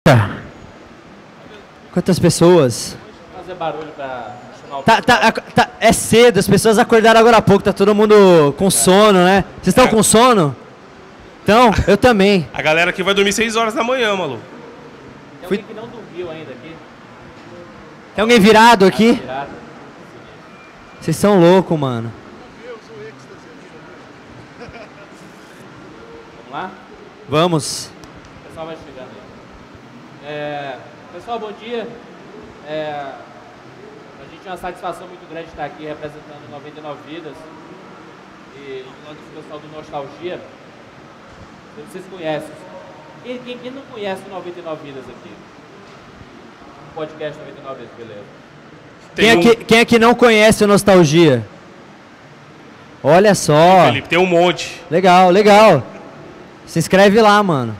Quantas pessoas? Fazer barulho pra chamar o É cedo, as pessoas acordaram agora há pouco, tá todo mundo com sono, né? Vocês estão com sono? Então, eu também. A galera aqui vai dormir 6 horas da manhã, maluco. Tem alguém que não dormiu ainda aqui? Tem alguém virado aqui? Virado. Vocês são loucos, mano. Vamos lá? Vamos. O pessoal vai chegando aí. Pessoal, bom dia. A gente é uma satisfação muito grande estar aqui representando 99 Vidas. E nós do pessoal do Nostalgia. Vocês conhecem. Quem não conhece o 99 Vidas aqui? O podcast 99 Vidas, beleza. Quem aqui não conhece o Nostalgia? Olha só. Felipe, tem um monte. Legal, legal. Se inscreve lá, mano.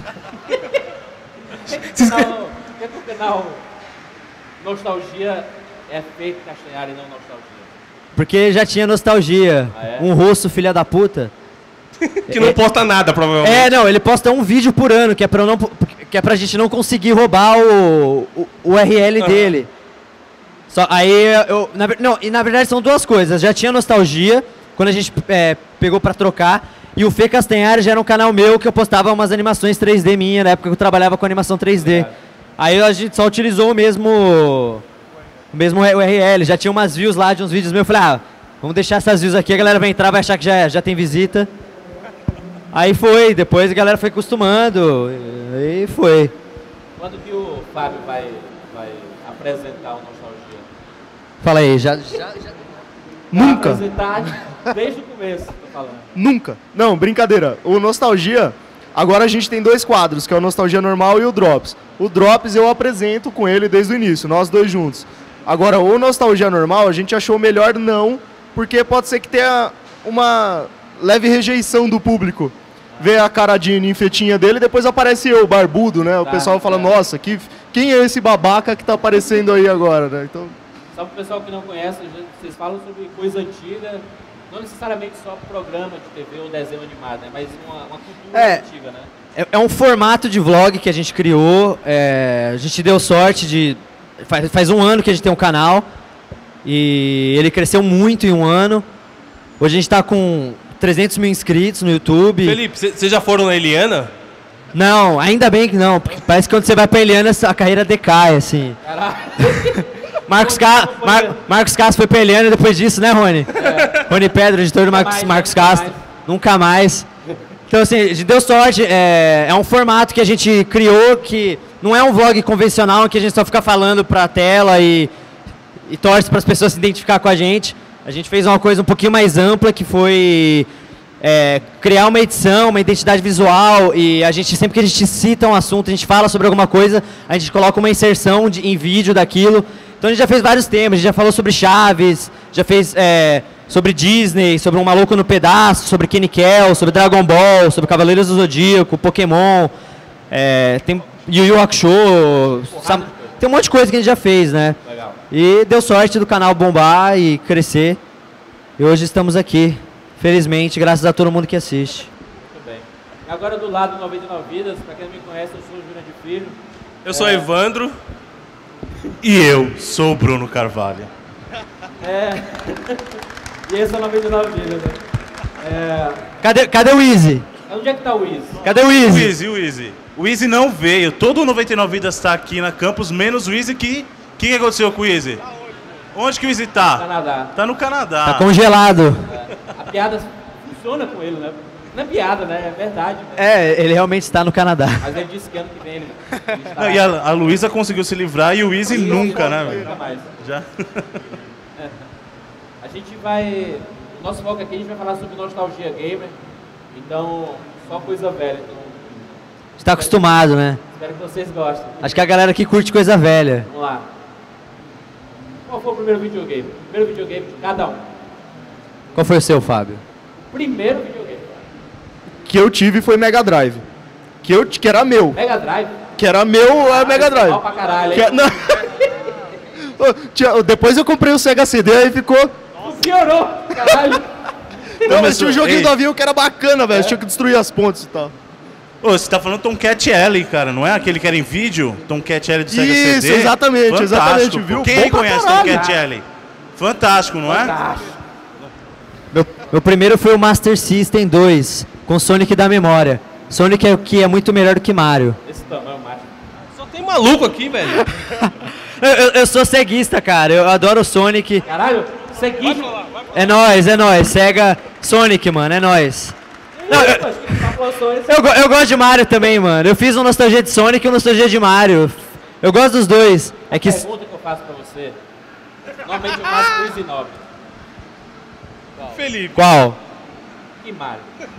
Por que o canal Nostalgia é feito Castanhari e não Nostalgia? Porque já tinha Nostalgia. Ah, é? Um rosto filha da puta. Que não posta nada, provavelmente. Não, ele posta um vídeo por ano, que é pra gente não conseguir roubar o URL dele. Aí na verdade são duas coisas. Já tinha Nostalgia, quando a gente pegou pra trocar, e o Fê Castanhari já era um canal meu que eu postava umas animações 3D minha, na época que eu trabalhava com animação 3D. Aí a gente só utilizou o mesmo URL, já tinha umas views lá de uns vídeos meus, eu falei, vamos deixar essas views aqui, a galera vai entrar, vai achar que já tem visita. Aí foi, depois a galera foi acostumando, e foi. Quando que o Fábio vai apresentar o Nostalgia? Fala aí, já... Nunca. Apresentar desde o começo, tô falando. Nunca. Não, brincadeira. O Nostalgia, agora a gente tem 2 quadros, que é o Nostalgia normal e o Drops. O Drops eu apresento com ele desde o início, nós dois juntos. Agora, o Nostalgia normal, a gente achou melhor não, porque pode ser que tenha uma leve rejeição do público. Vê a cara de ninfetinha dele e depois aparece eu, barbudo, né? O pessoal fala, nossa, quem é esse babaca que tá aparecendo aí agora, né? Então... Só para o pessoal que não conhece, vocês falam sobre coisa antiga, não necessariamente só programa de TV ou desenho animado, né? Mas uma cultura antiga, né? É um formato de vlog que a gente criou, a gente deu sorte de... Faz um ano que a gente tem um canal, e ele cresceu muito em um ano. Hoje a gente está com 300 mil inscritos no YouTube. Felipe, vocês já foram na Eliana? Não, ainda bem que não, porque parece que quando você vai pra Eliana a carreira decai, assim. Marcos Castro foi pra Eliana depois disso, né, Rony? Rony Pedro, editor do Marcos Castro. Nunca mais. Então, assim, a gente deu sorte. É um formato que a gente criou que não é um vlog convencional, que a gente só fica falando pra tela e torce para as pessoas se identificar com a gente. A gente fez uma coisa um pouquinho mais ampla, que foi criar uma edição, uma identidade visual, e a gente, sempre que a gente cita um assunto, a gente fala sobre alguma coisa, a gente coloca uma inserção em vídeo daquilo. Então a gente já fez vários temas, a gente já falou sobre Chaves, já fez sobre Disney, sobre Um Maluco no Pedaço, sobre Kenny Kell, sobre Dragon Ball, sobre Cavaleiros do Zodíaco, Pokémon, tem Yu Yu Hakusho, tem um monte de coisa que a gente já fez, né? Legal. E deu sorte do canal bombar e crescer. E hoje estamos aqui, felizmente, graças a todo mundo que assiste. Muito bem. Agora do lado do 99 Vidas, para quem não me conhece, eu sou o Júnior de Filho. Eu sou Evandro. E eu sou o Bruno Carvalho. E esse é o 99 Vidas, né? Cadê o Easy? Onde é que tá o Wiz? Cadê o Easy? O Easy. O Easy não veio. Todo o 99 Vidas está aqui na campus, menos o Easy que... O que aconteceu com o Easy? Onde que o Easy tá? Canadá. Tá no Canadá. Tá congelado. A piada funciona com ele, né? Não é piada, né? É verdade. Né? Ele realmente está no Canadá. Mas ele disse que ano que vem ele está... Não, e a Luísa conseguiu se livrar e o Easy nunca, né, velho? Nunca mais. Já. A gente vai... O nosso foco aqui, a gente vai falar sobre nostalgia gamer. Então, só coisa velha. Então, Está acostumado, né? espero que vocês gostem. Acho que a galera aqui curte coisa velha. Vamos lá. Qual foi o primeiro videogame? O primeiro videogame de cada um. Qual foi o seu, Fábio? Primeiro videogame. Que eu tive foi Mega Drive. Que era meu. Mega Drive. Que era meu, Mega Drive. Mal pra caralho, hein? Depois eu comprei o Sega CD, aí ficou... Piorou, caralho. Não, mas tinha um joguinho do avião que era bacana, velho. Tinha que destruir as pontes e tal. Ô, você tá falando Tomcat L, cara, não é aquele que era em vídeo? Tomcat L do Sega CD? Isso, exatamente, Fantástico, exatamente, pô. viu? Quem Bom aí pra conhece caralho. Tomcat L? Fantástico, não é? Fantástico. Meu primeiro foi o Master System 2, com Sonic da memória. Sonic que é muito melhor do que Mario. Esse tamanho, macho. Só tem maluco aqui, velho. Eu sou ceguista, cara. Eu adoro o Sonic. Caralho, segui. É nóis. Sega Sonic, mano, é nóis. Não, eu gosto de Mario também, mano. Eu fiz um nostalgia de Sonic e um nostalgia de Mario. Eu gosto dos dois. É que... Pergunta que eu faço pra você. Normalmente eu faço Quiz e 9. Felipe. Qual? E Mario.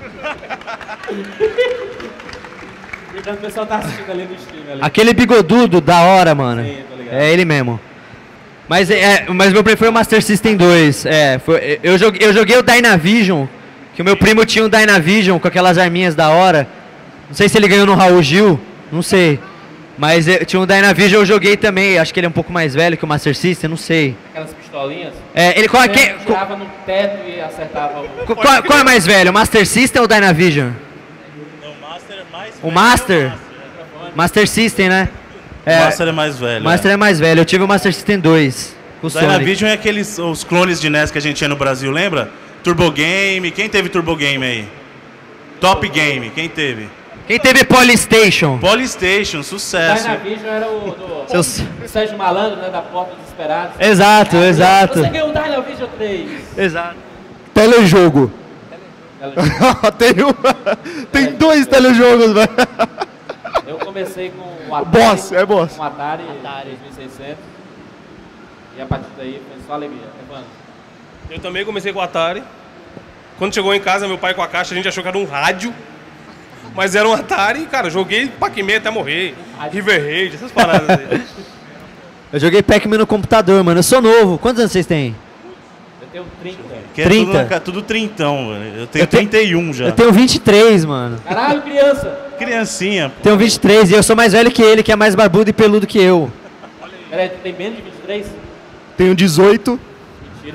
O pessoal tá assistindo ali no stream. Ali. Aquele bigodudo da hora, mano. Sim, tô ligado. É ele mesmo. Mas meu preferido foi o Master System 2. Eu joguei o Dynavision, que o meu primo tinha um Dynavision com aquelas arminhas da hora. Não sei se ele ganhou no Raul Gil, não sei. Mas tinha um Dynavision, eu joguei também. Acho que ele é um pouco mais velho que o Master System, não sei. Aquelas pistolinhas. Ele Tirava no teto e acertava o... qual é mais velho, o Master System ou o Dynavision? O Master é mais O Master? Master System, né? O Master é mais velho. Master é mais velho. Eu tive o Master System 2. O Sonic. Dynavision é os clones de NES que a gente tinha no Brasil, lembra? Turbo Game. Quem teve Turbo Game aí? Top Game. Quem teve? Quem teve Polystation? Polystation, sucesso. Dynavision era o do Seus... Sérgio Malandro, né? Da Porta dos Esperados. Exato. Você ganhou o Dynavision 3. Exato. Telejogo. Tem dois telejogos, velho. Eu comecei com o Atari. Boss. Com o Atari 2600. E a partir daí foi só alegria. Evandro. Eu também comecei com o Atari. Quando chegou em casa, meu pai com a caixa, a gente achou que era um rádio. Mas era um Atari, cara, joguei Pac-Man até morrer. River Raid, essas paradas aí. Eu joguei Pac-Man no computador, mano. Eu sou novo. Quantos anos vocês têm? Eu tenho 30. Que é 30? tudo trintão, velho. Eu tenho 31 já. Eu tenho 23, mano. Caralho, criança. Criancinha. Tenho 23 e eu sou mais velho que ele, que é mais barbudo e peludo que eu. Peraí, tu tem menos de 23? Tenho 18. Mentira.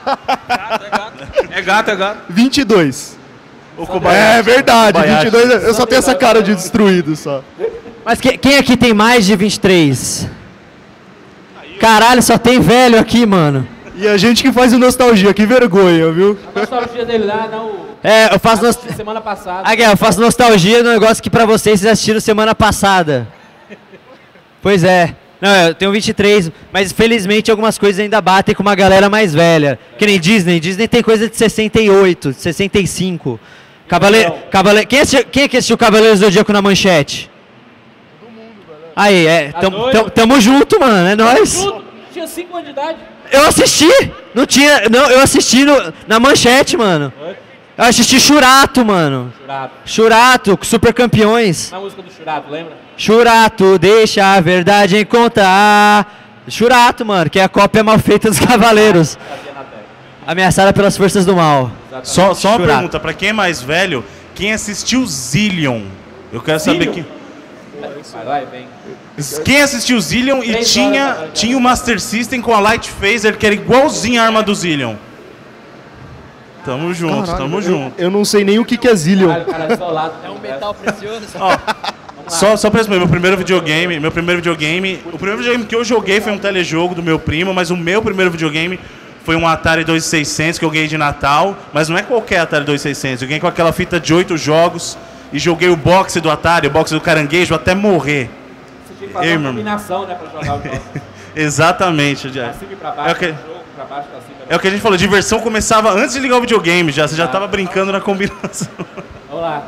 É gato. 22. O Kobayashi. É verdade, Kobayashi. 22. Eu só tenho essa cara de destruído só. Mas quem aqui tem mais de 23? Caralho, só tem velho aqui, mano. E a gente que faz o nostalgia, que vergonha, viu? A nostalgia dele lá, não. Eu faço Semana passada. eu faço nostalgia do negócio que pra vocês assistiram semana passada. Pois é. Não, eu tenho 23, mas felizmente algumas coisas ainda batem com uma galera mais velha. Que nem Disney. Disney tem coisa de 68, de 65. Quem é que assistiu Cavaleiros do Zodíaco na Manchete? Aí, tamo junto, mano, é nóis. Tudo. Tinha 5 anos de idade. Eu assisti, eu assisti na Manchete, mano. Eu assisti Churato, mano. Churato, Super Campeões. Na música do Churato, lembra? Churato, deixa a verdade contar. Churato, mano, que é a cópia mal feita dos Cavaleiros. Ameaçada pelas forças do mal. Só uma Churato. pergunta, pra quem é mais velho, quem assistiu Zillion? Eu quero saber quem... Vai lá e vem. Quem assistiu Zillion e tinha o Master System com a Light Phaser, que era igualzinho a arma do Zillion. Tamo junto, tamo junto. Eu não sei nem o que é Zillion. Cara, isolado. É um metal precioso. Só pra resumir, o primeiro videogame que eu joguei foi um telejogo do meu primo, mas o meu primeiro videogame foi um Atari 2600 que eu ganhei de Natal, mas não é qualquer Atari 2600, eu ganhei com aquela fita de 8 jogos e joguei o boxe do Atari, o boxe do caranguejo até morrer. Você tinha que fazer uma combinação, né, pra jogar o jogo. Exatamente. Pra cima e pra baixo, jogo, pra baixo, pra cima. É o que a gente falou, diversão começava antes de ligar o videogame já, você já tava brincando na combinação. Vamos lá.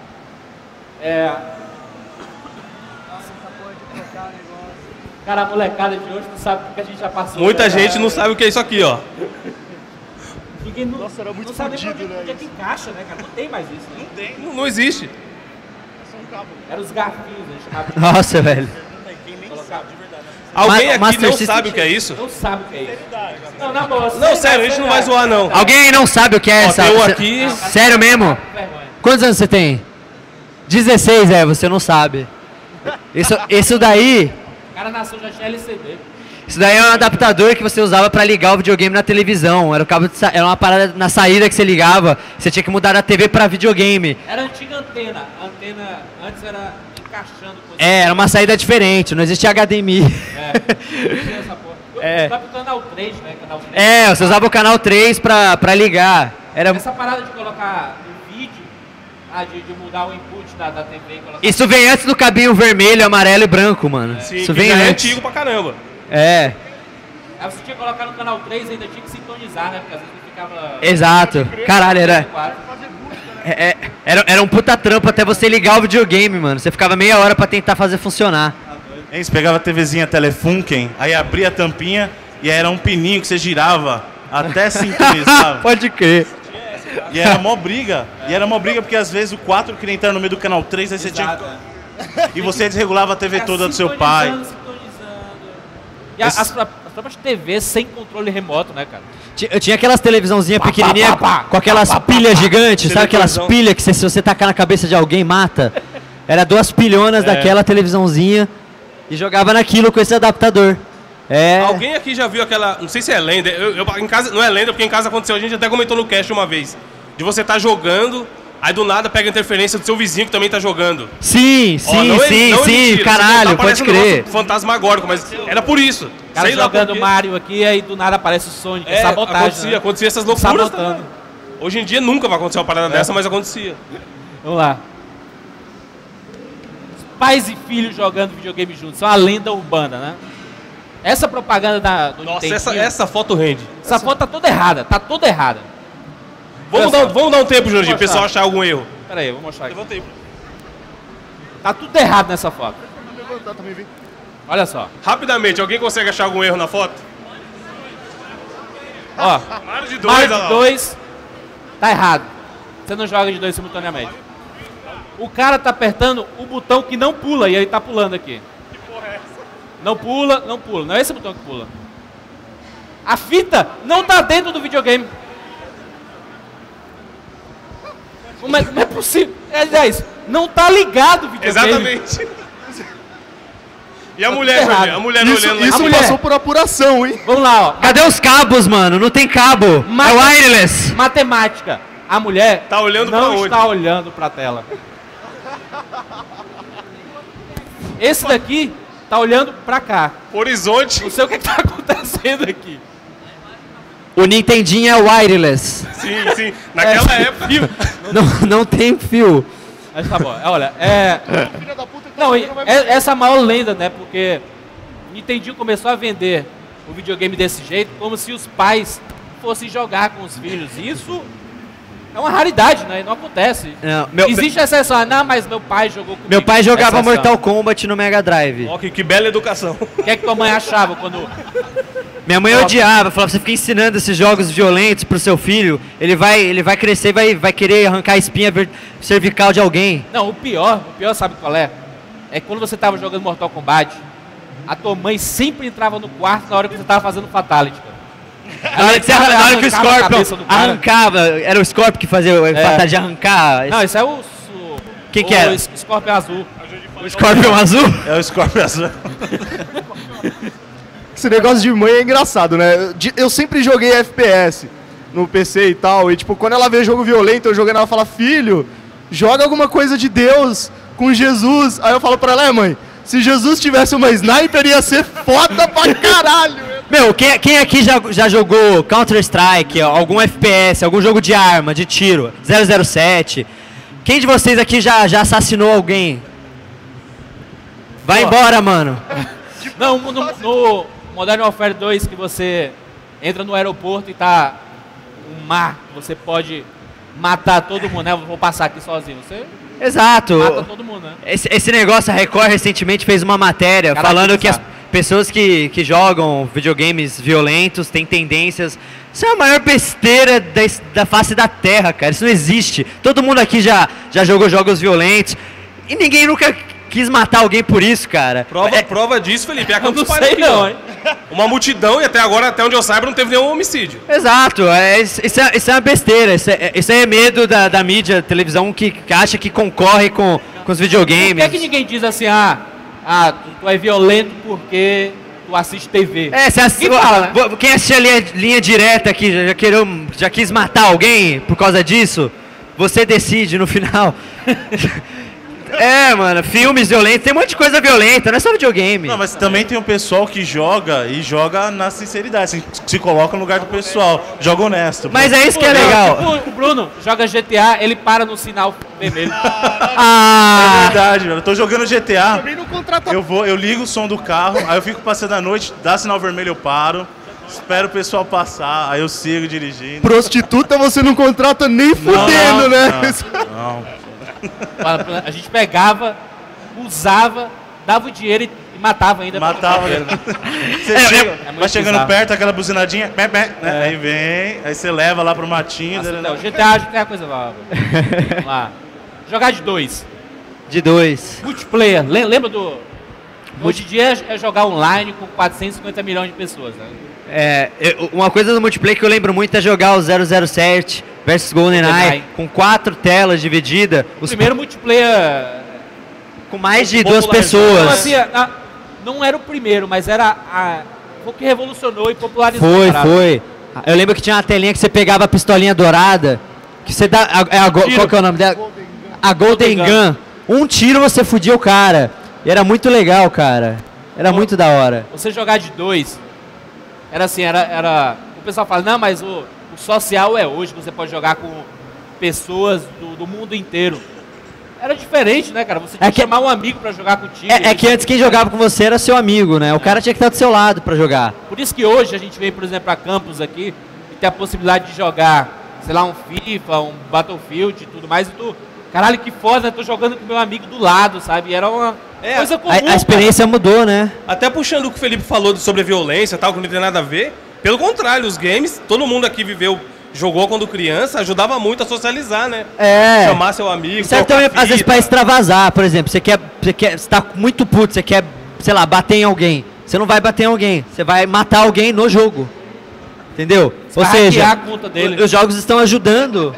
Cara, a molecada de hoje não sabe o que a gente já passou. Muita gente não sabe o que é isso aqui, ó. Ninguém não, Nossa, era muito não sabe nem fudido, onde né, é que encaixa, né, cara? Não tem mais isso, né? Não existe. Era os garfinhos, a gente chamava de Nossa, velho. colocar. Alguém aqui Master não System- sabe o que é isso? Não sabe o que é isso. Não, na boa. Não, sério, a gente não vai zoar, não. Alguém aí não sabe o que é Ó, essa? tem um aqui. Sério mesmo? Vergonha. Quantos anos você tem? 16, você não sabe. Isso daí... O cara nasceu já tinha LCD. Isso daí é um adaptador que você usava pra ligar o videogame na televisão. Era, o cabo era uma parada na saída que você ligava. Você tinha que mudar da TV pra videogame. Era a antiga antena. A antena antes era encaixando. Era uma saída diferente. Não existia HDMI. Não tinha essa porra. Você usava o canal 3, né? Canal 3. Você usava o canal 3 pra ligar. Essa parada de colocar o vídeo, de mudar o input da TV e colocar... Isso vem antes do cabinho vermelho, amarelo e branco, mano. Sim, isso vem já antes. é antigo pra caramba. Aí você tinha que colocar no canal 3 e ainda tinha que sintonizar, né? Porque às vezes não ficava... Exato. Caralho, era um puta trampo até você ligar o videogame, mano. Você ficava meia hora pra tentar fazer funcionar. Você pegava a TVzinha Telefunken, aí abria a tampinha e era um pininho que você girava até sintonizar. Pode crer. E era mó briga. E era mó briga porque às vezes o 4 queria entrar no meio do canal 3, aí você tinha que... E você desregulava a TV toda do seu pai. E as próprias TVs sem controle remoto, né, cara? Eu tinha aquelas televisãozinhas pequenininhas com aquelas pilhas gigantes, sabe aquelas pilhas que se você tacar na cabeça de alguém mata? Era 2 pilhonas daquela televisãozinha e jogava naquilo com esse adaptador. Alguém aqui já viu aquela... Não sei se é lenda. Em casa, não é lenda, porque em casa aconteceu. A gente até comentou no cast uma vez. De você estar jogando, aí do nada pega a interferência do seu vizinho que também tá jogando. Sim, mentira, caralho, pode crer. Fantasmagórico, mas era por isso. Cara jogando Mario aqui, aí do nada aparece o Sonic. Sabotagem. Acontecia essas loucuras. Hoje em dia nunca vai acontecer uma parada dessa, mas acontecia. Vamos lá. Pais e filhos jogando videogame juntos. São uma lenda urbana, né? Essa propaganda do Nossa, Nintendinho, essa foto rende. essa foto tá toda errada. Tá toda errada. Vamos dar um tempo, Jorginho, o pessoal achar algum erro. Pera aí, eu vou mostrar aqui. Levanta aí. Tá tudo errado nessa foto. Olha só. Rapidamente, alguém consegue achar algum erro na foto? Ó, Mario de 2, Mario de 2 tá errado. Você não joga de 2 simultaneamente. O cara tá apertando o botão que não pula e ele tá pulando aqui. Que porra é essa? Não pula, não pula. Não é esse botão que pula. A fita não tá dentro do videogame. Não é possível. Aliás, não tá ligado o videogame. Exatamente. E a mulher, errado. a mulher olhando lá. Isso passou por apuração, hein? Vamos lá, ó. Cadê os cabos, mano? Não tem cabo. É wireless. Matemática. A mulher Tá olhando pra não onde? está olhando pra tela. Esse daqui tá olhando pra cá. Horizonte. Não sei o que tá acontecendo aqui. O Nintendinho é wireless. Sim. Naquela época. Não tem fio. Mas tá bom. Olha, não, essa é a maior lenda, né? Porque o Nintendinho começou a vender o videogame desse jeito, como se os pais fossem jogar com os filhos. Isso é uma raridade, né? Não acontece. Existe exceção. Não, mas meu pai jogou comigo. Meu pai jogava Mortal Kombat no Mega Drive. Ó, que bela educação. O que é que tua mãe achava quando... Minha mãe odiava, falava, você fica ensinando esses jogos violentos pro seu filho, ele vai crescer e vai querer arrancar a espinha cervical de alguém. Não, o pior sabe qual é? É que quando você tava jogando Mortal Kombat, a tua mãe sempre entrava no quarto na hora que você tava fazendo Fatality, cara. Na hora que o Scorpion arrancava, era o Scorpion que fazia o Fatality de arrancar. Não, esse é o... Quem que era? O Scorpion azul. O Scorpion azul? É o Scorpion azul. Esse negócio de mãe é engraçado, né? Eu sempre joguei FPS no PC e tal, e tipo, quando ela vê jogo violento, eu jogando, ela fala, filho, joga alguma coisa de Deus com Jesus. Aí eu falo pra ela, mãe, se Jesus tivesse uma sniper, ia ser foda pra caralho. Meu, quem aqui já jogou Counter-Strike, algum FPS, algum jogo de arma, de tiro, 007? Quem de vocês aqui já assassinou alguém? Vai embora, mano. Não, no Modern Warfare 2, que você entra no aeroporto e tá um mar, você pode matar todo mundo, né? Eu vou passar aqui sozinho. Você Exato. mata todo mundo, né? Esse negócio, a Record recentemente fez uma matéria falando que as pessoas que jogam videogames violentos têm tendências... Isso é a maior besteira da face da Terra, cara. Isso não existe. Todo mundo aqui já jogou jogos violentos e ninguém nunca quis matar alguém por isso, cara. Prova disso, Felipe, é a Campus não Party sei aqui, não, ó. hein? Uma multidão e até agora, até onde eu saiba, não teve nenhum homicídio. Exato, isso é uma besteira, isso é medo da mídia, televisão que acha que concorre com os videogames. Por que ninguém diz assim, tu é violento porque tu assiste TV. Você assiste. Fala, né? Quem assiste a linha direta aqui, já quis matar alguém por causa disso? Você decide no final. Mano, filmes violentos, tem um monte de coisa violenta, não é só videogame. Não, mas também tem um pessoal que joga e joga na sinceridade, assim, se coloca no lugar do pessoal, joga honesto. Mas é isso que é legal. Tipo, o Bruno joga GTA, ele para no sinal vermelho. É verdade, velho. Eu tô jogando GTA, Também não contrata. eu ligo o som do carro, aí eu fico passando a noite, dá sinal vermelho, eu paro, espero o pessoal passar, aí eu sigo dirigindo. Prostituta você não contrata nem fudendo, né? Não. A gente pegava, usava, dava o dinheiro e matava ainda. Matava, né? Você chega, muito vai chegando bizarro. perto, aquela buzinadinha, né? Aí vem, aí você leva lá pro matinho. Nossa, não, GTA é coisa nova. Vamos lá. Jogar de 2. De 2. Multiplayer. Lembra do... Hoje em dia é jogar online com 450 milhões de pessoas, né? Uma coisa do multiplayer que eu lembro muito é jogar o 007 versus GoldenEye com 4 telas divididas. O primeiro multiplayer... Com mais de 2 Então, pessoas. assim, não era o primeiro, mas era o que revolucionou e popularizou. Foi. Eu lembro que tinha uma telinha que você pegava a pistolinha dourada, que você dá... Qual que é o nome dela? A Golden Gun. Um tiro você fudia o cara. E era muito legal, cara. Era muito da hora. Você jogar de 2, era assim, o pessoal fala, não, mas o social é hoje, você pode jogar com pessoas do mundo inteiro. Era diferente, né, cara? Você tinha que chamar um amigo pra jogar contigo. É que antes quem jogava com você era seu amigo, né? O cara tinha que estar do seu lado pra jogar. Por isso que hoje a gente vem, por exemplo, pra campus aqui e tem a possibilidade de jogar, sei lá, um FIFA, um Battlefield e tudo mais. E tu, caralho, que foda, eu tô jogando com meu amigo do lado, sabe? Era uma coisa comum. A experiência mudou, né? Até puxando o que o Felipe falou sobre a violência e tal, que não tem nada a ver. Pelo contrário, os games, todo mundo aqui jogou quando criança, ajudava muito a socializar, né? Chamar seu amigo, Isso também, às vezes, pra extravasar, por exemplo, você tá muito puto, você quer, sei lá, bater em alguém. Você não vai bater em alguém, você vai matar alguém no jogo. Entendeu? Ou seja, a conta dele. Os jogos estão ajudando.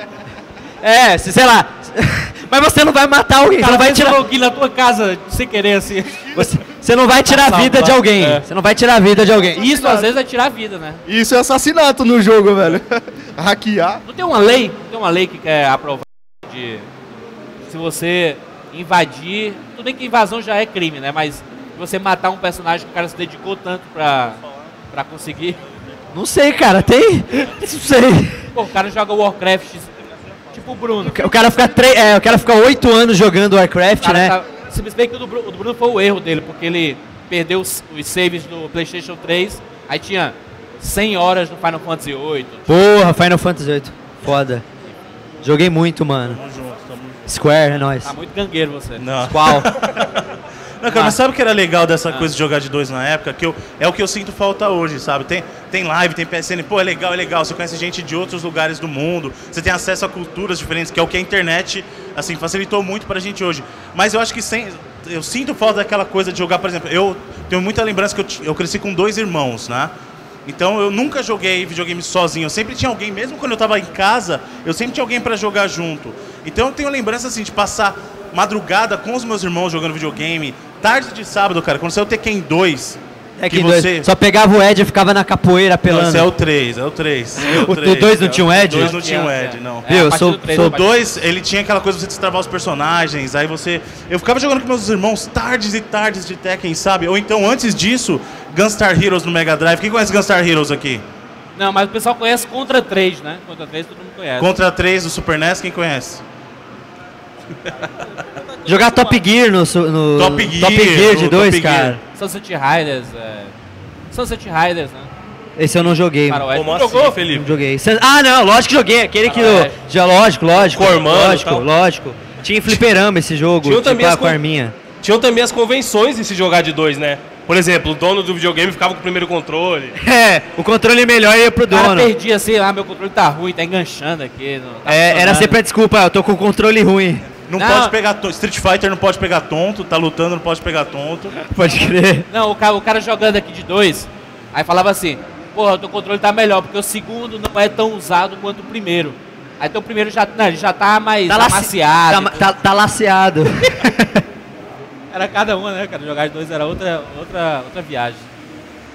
Sei lá. Mas você não vai matar alguém, você não vai tirar alguém na tua casa sem querer, assim. Você não vai tirar a vida de alguém. Você não vai tirar a vida de alguém. Isso, às vezes, é tirar a vida, né? Isso é assassinato no jogo, velho. Hackear. Não tem uma lei que quer aprovar de se você invadir, tudo bem que invasão já é crime, né? Mas se você matar um personagem que o cara se dedicou tanto pra conseguir. Não sei, cara, tem? Não sei. Pô, o cara joga Warcraft, tipo o Bruno. O cara fica 8 anos jogando Warcraft, né? Se bem que o do Bruno foi o erro dele, porque ele perdeu os saves do PlayStation 3, aí tinha 100 horas no Final Fantasy 8. Porra, Final Fantasy 8. Foda. Joguei muito, mano. Square, é nóis. Tá muito gangueiro você. Não. Qual? Não, cara, mas sabe o que era legal dessa coisa de jogar de 2 na época? É o que eu sinto falta hoje, sabe? Tem live, tem PSN, pô, é legal. Você conhece gente de outros lugares do mundo, você tem acesso a culturas diferentes, que é o que a internet, assim, facilitou muito pra gente hoje. Mas eu acho que eu sinto falta daquela coisa de jogar, por exemplo, eu tenho muita lembrança que eu cresci com 2 irmãos, né? Então eu nunca joguei videogame sozinho, eu sempre tinha alguém, mesmo quando eu tava em casa, eu sempre tinha alguém pra jogar junto. Então eu tenho lembrança, assim, de passar madrugada com os meus irmãos jogando videogame, tarde de sábado, cara, quando saiu o Tekken 2, que você... Só pegava o Ed e ficava na capoeira apelando. Não, esse é o 3, O 2 não tinha um Ed? O 2 não tinha um Ed, não. Eu sou O 2, ele tinha aquela coisa de você destravar os personagens, aí você... Eu ficava jogando com meus irmãos tardes e tardes de Tekken, sabe? Ou então, antes disso, Gunstar Heroes no Mega Drive. Quem conhece Gunstar Heroes aqui? Não, mas o pessoal conhece Contra 3, né? Contra 3 todo mundo conhece. Contra 3 do Super NES, quem conhece? Jogar Top Gear no Top Gear de 2, cara. Sunset Riders, né? Esse eu não joguei. Como assim, jogou, Felipe? Não joguei. Ah, não, lógico que joguei. Aquele que... Já, lógico. Cormando, lógico. Tinha em fliperama esse jogo, Tinha também com a arminha. Tinham também as convenções de se jogar de 2, né? Por exemplo, o dono do videogame ficava com o primeiro controle. O controle melhor ia pro O cara dono. perdia assim, meu controle tá ruim, tá enganchando aqui. Não tá Era sempre a desculpa, eu tô com o controle ruim. Não pode pegar tonto. Street Fighter não pode pegar tonto, tá lutando, não pode pegar tonto. Pode crer. Não, o cara jogando aqui de 2, aí falava assim, porra, o teu controle tá melhor, porque o segundo não é tão usado quanto o primeiro. Aí teu primeiro ele já tá mais amaciado. Tá laceado. Era cada uma, né, cara? Jogar de 2 era outra viagem.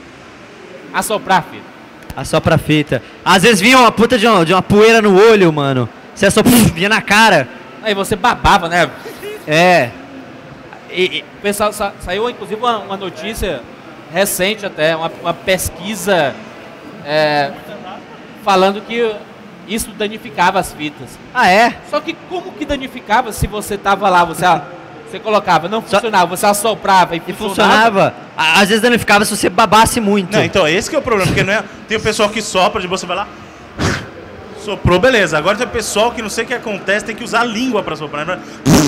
Assoprar a fita. Assopra a fita. Às vezes vinha uma puta de uma poeira no olho, mano. Você assoprava, vinha na cara. Aí você babava, né? É. O pessoal, saiu inclusive uma notícia recente até, uma pesquisa falando que isso danificava as fitas. Ah, é? Só que como que danificava se você tava lá, você colocava, não funcionava, você assoprava e funcionava? Às vezes danificava se você babasse muito. Não, então, esse que é o problema, porque não é, tem o pessoal que sopra, de você vai lá, soprou, beleza. Agora tem o pessoal que não sei o que acontece, tem que usar a língua pra soprar. Né?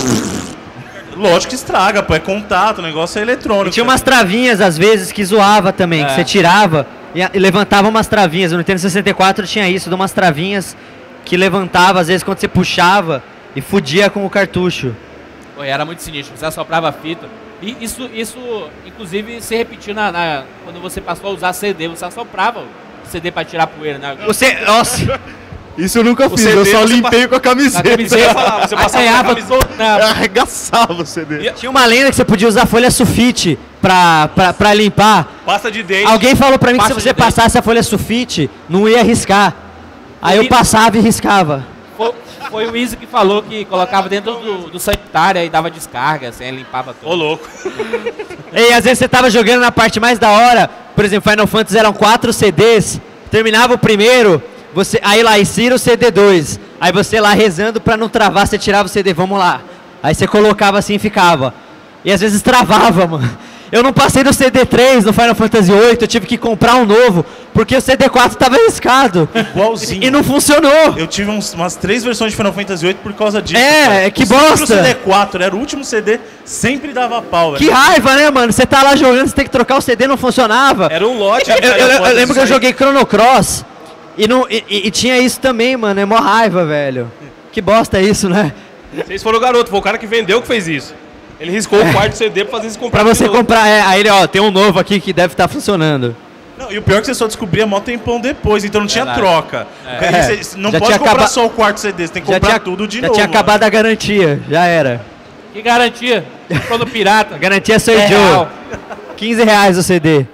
Lógico que estraga, pô, é contato, o negócio é eletrônico. E tinha umas travinhas, às vezes, que zoava também, que você tirava e levantava umas travinhas. No Nintendo 64 tinha isso, de umas travinhas que levantava, às vezes, quando você puxava e fudia com o cartucho. Pô, era muito sinistro, você assoprava a fita. E isso inclusive, se repetiu quando você passou a usar CD, você assoprava o CD pra tirar poeira, né? Nossa! Isso eu nunca fiz, CD, eu só limpei com a camiseta. Você passava a camiseta. Arregaçava o CD. Tinha uma lenda que você podia usar folha sulfite pra limpar. Pasta de dente. Alguém falou pra mim que se Pasta você de dente. passasse a folha sulfite, não ia riscar. Aí eu passava e riscava. Foi o Easy que falou que colocava dentro do sanitário e dava descarga, assim, limpava tudo. Ô, louco. E às vezes você tava jogando na parte mais da hora, por exemplo, Final Fantasy eram 4 CDs, terminava o primeiro, aí lá, insira o CD2, aí você lá rezando pra não travar, você tirava o CD, vamos lá. Aí você colocava assim e ficava. E às vezes travava, mano. Eu não passei do CD3 no Final Fantasy VIII, eu tive que comprar um novo, porque o CD4 tava riscado. Igualzinho. E não funcionou. Eu tive umas 3 versões de Final Fantasy VIII por causa disso. Que Sempre bosta. O CD4 era o último CD, sempre dava pau, velho. Que raiva, né, mano? Você tá lá jogando, você tem que trocar o CD, não funcionava. Era um lote. Eu lembro que eu joguei Chrono Cross e tinha isso também, mano. É mó raiva, velho. Que bosta isso, né? Vocês foram o garoto, foi o cara que vendeu que fez isso. Ele riscou o quarto CD pra fazer isso comprar. Pra você comprar, aí ele, ó, tem um novo aqui que deve estar funcionando. Não, e o pior é que você só descobria mó tempão depois, então não tinha troca. Você não Já pode tinha comprar só o quarto CD, você tem que comprar tudo de novo. Já tinha acabado a garantia, já era. Que garantia? Quando pirata. Garantia sou eu. real. R$15 o CD.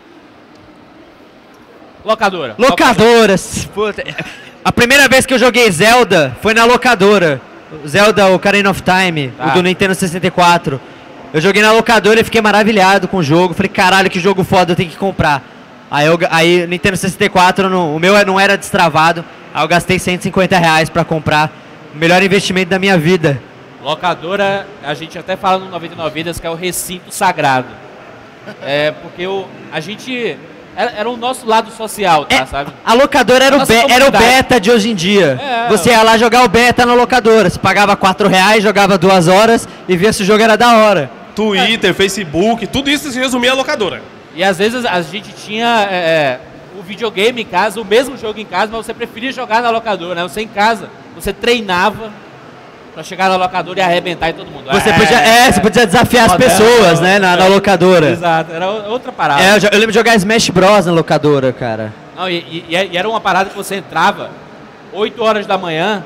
Locadora. Locadoras. Puta. A primeira vez que eu joguei Zelda foi na locadora. Zelda, o Ocarina of Time, o do Nintendo 64. Eu joguei na locadora e fiquei maravilhado com o jogo. Falei, caralho, que jogo foda, eu tenho que comprar. Aí Nintendo 64, o meu não era destravado. Aí eu gastei R$150 pra comprar. O melhor investimento da minha vida. Locadora, a gente até fala no 99 Vidas que é o recinto sagrado. Porque a gente... Era o nosso lado social, tá, sabe? A locadora era o beta de hoje em dia. Você ia lá jogar o beta na locadora. Você pagava R$4, jogava 2 horas e via se o jogo era da hora. Twitter, Facebook, tudo isso se resumia à locadora. E às vezes a gente tinha o videogame em casa, o mesmo jogo em casa, mas você preferia jogar na locadora, né? Você em casa, você treinava pra chegar na locadora e arrebentar em todo mundo. Você podia desafiar as pessoas, né, na locadora. Exato, era outra parada. Eu lembro de jogar Smash Bros na locadora, cara. Não, e era uma parada que você entrava 8 horas da manhã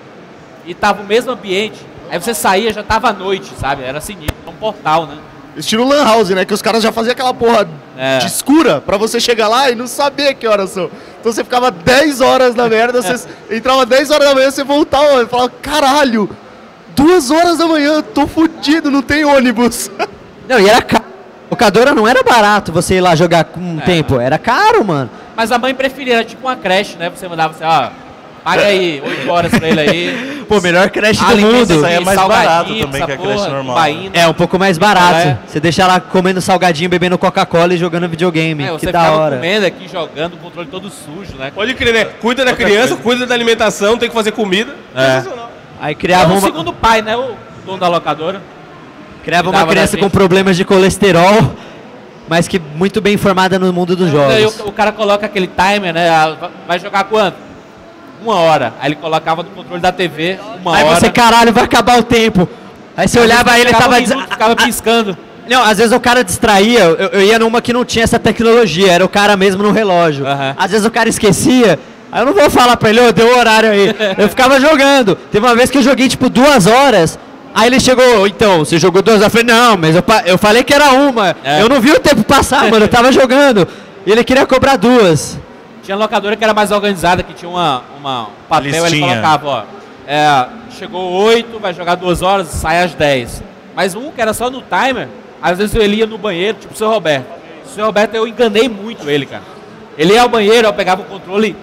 e tava o mesmo ambiente. Aí você saía, já tava à noite, sabe? Era sinistro, um portal, né? Estilo Lan House, né? Que os caras já faziam aquela porra de escura pra você chegar lá e não saber que horas são. Então você ficava 10 horas na merda, você entrava 10 horas da manhã, você voltava e falava, caralho, 2 horas da manhã, tô fudido, não tem ônibus. Não, e era caro. Locadora não era barato você ir lá jogar com um tempo, era caro, mano. Mas a mãe preferia, era tipo uma creche, né? Você mandava assim, ó, paga aí 8 horas pra ele aí. Pô, melhor creche do mundo. Isso aí é mais barato também que a creche normal. Baína. Um pouco mais barato. Você deixa lá comendo salgadinho, bebendo Coca-Cola e jogando videogame. Você que da hora. comendo aqui, jogando, o controle todo sujo, né? Pode crer, né? Cuida da criança, cuida da alimentação, tem que fazer comida. Sensacional. Aí criava o segundo pai, né? O dono da locadora. Criava uma criança com problemas de colesterol, mas que muito bem informada no mundo dos jogos. Aí o cara coloca aquele timer, né? Vai jogar quanto? 1 hora. Aí ele colocava no controle da TV, 1 hora. Aí você, caralho, vai acabar o tempo. Aí você olhava, ele ficava piscando. Não, às vezes o cara distraía, eu ia numa que não tinha essa tecnologia, era o cara mesmo no relógio. Às vezes o cara esquecia, aí eu não vou falar pra ele, deu o horário aí. Eu ficava jogando. Teve uma vez que eu joguei tipo 2 horas, aí ele chegou, então, você jogou 2 horas? Eu falei, não, mas eu falei que era 1. Eu não vi o tempo passar, mano, eu tava jogando. E ele queria cobrar 2. Tinha locadora que era mais organizada, que tinha um papel, ele colocava, ó, chegou 8, vai jogar 2 horas, sai às 10. Mas um que era só no timer, às vezes ele ia no banheiro, tipo o seu Roberto. O seu Roberto, eu enganei muito ele, cara. Ele ia ao banheiro, eu pegava o controle.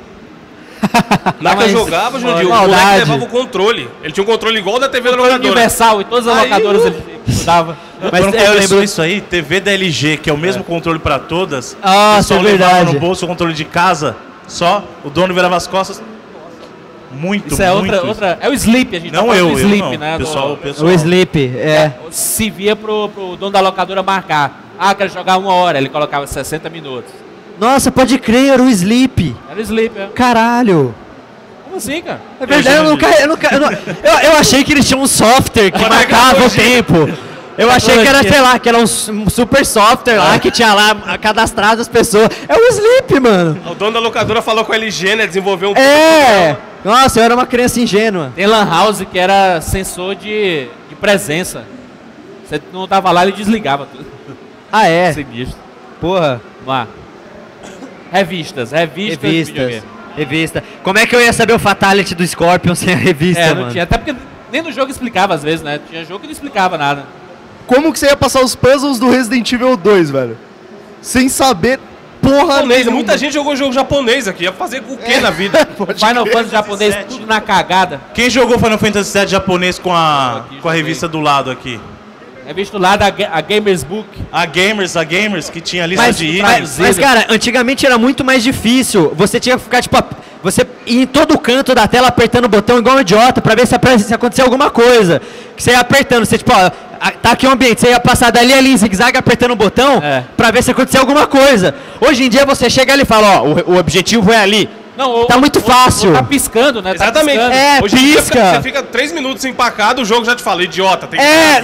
Na que eu jogava, Juninho, o moleque levava o controle. Ele tinha um controle igual da TV da locadora. Universal, e todas as locadoras ele dava. Mas eu lembro isso aí, TV da LG, que é o mesmo controle pra todas. Nossa, é verdade. No bolso o controle de casa, só o dono virava as costas. Muito, isso é muito. outra. É o Sleep, a gente não tá eu, do Sleep, não. né? Pessoal. O Sleep, se via pro dono da locadora marcar. Ah, quero jogar 1 hora, ele colocava 60 minutos. Nossa, pode crer, era o Sleep. Era o Sleep, Caralho. Como assim, cara? É verdade, eu achei que eles tinham um software que marcava o tempo. Eu achei que era, sei lá, que era um super software lá que tinha lá cadastrado as pessoas. É o Sleep, mano. O dono da locadora falou com a LG, né? Desenvolveu um... Nossa, eu era uma criança ingênua. Tem Lan House que era sensor de presença. Você não tava lá, ele desligava tudo. Ah, é? Sinistro. Porra. Vamos lá. Revistas. Revista. Como é que eu ia saber o Fatality do Scorpion sem a revista, não mano? tinha. Até porque nem no jogo explicava às vezes, né? Tinha jogo que não explicava nada. Como que você ia passar os puzzles do Resident Evil 2, velho? Sem saber porra japonês, nenhuma. muita gente jogou jogo japonês aqui. Ia fazer o que na vida? Final Fantasy japonês, tudo na cagada. Quem jogou Final Fantasy VII japonês com a revista do lado aqui? É visto lá a Gamers Book. A Gamers, que tinha lista de itens. Mas, cara, antigamente era muito mais difícil. Você tinha que ficar, tipo, você ir em todo canto da tela apertando o botão igual um idiota pra ver se acontecia alguma coisa. Que você ia apertando, você, tipo, ó, tá aqui o ambiente, você ia passar dali ali em zigue-zague apertando o botão pra ver se acontecia alguma coisa. Hoje em dia você chega ali e fala, ó, o objetivo é ali. Não, tá muito fácil. Tá piscando, né? Exatamente. Tá piscando. Hoje pisca. Você fica 3 minutos empacado, o jogo já te fala, idiota. Tem que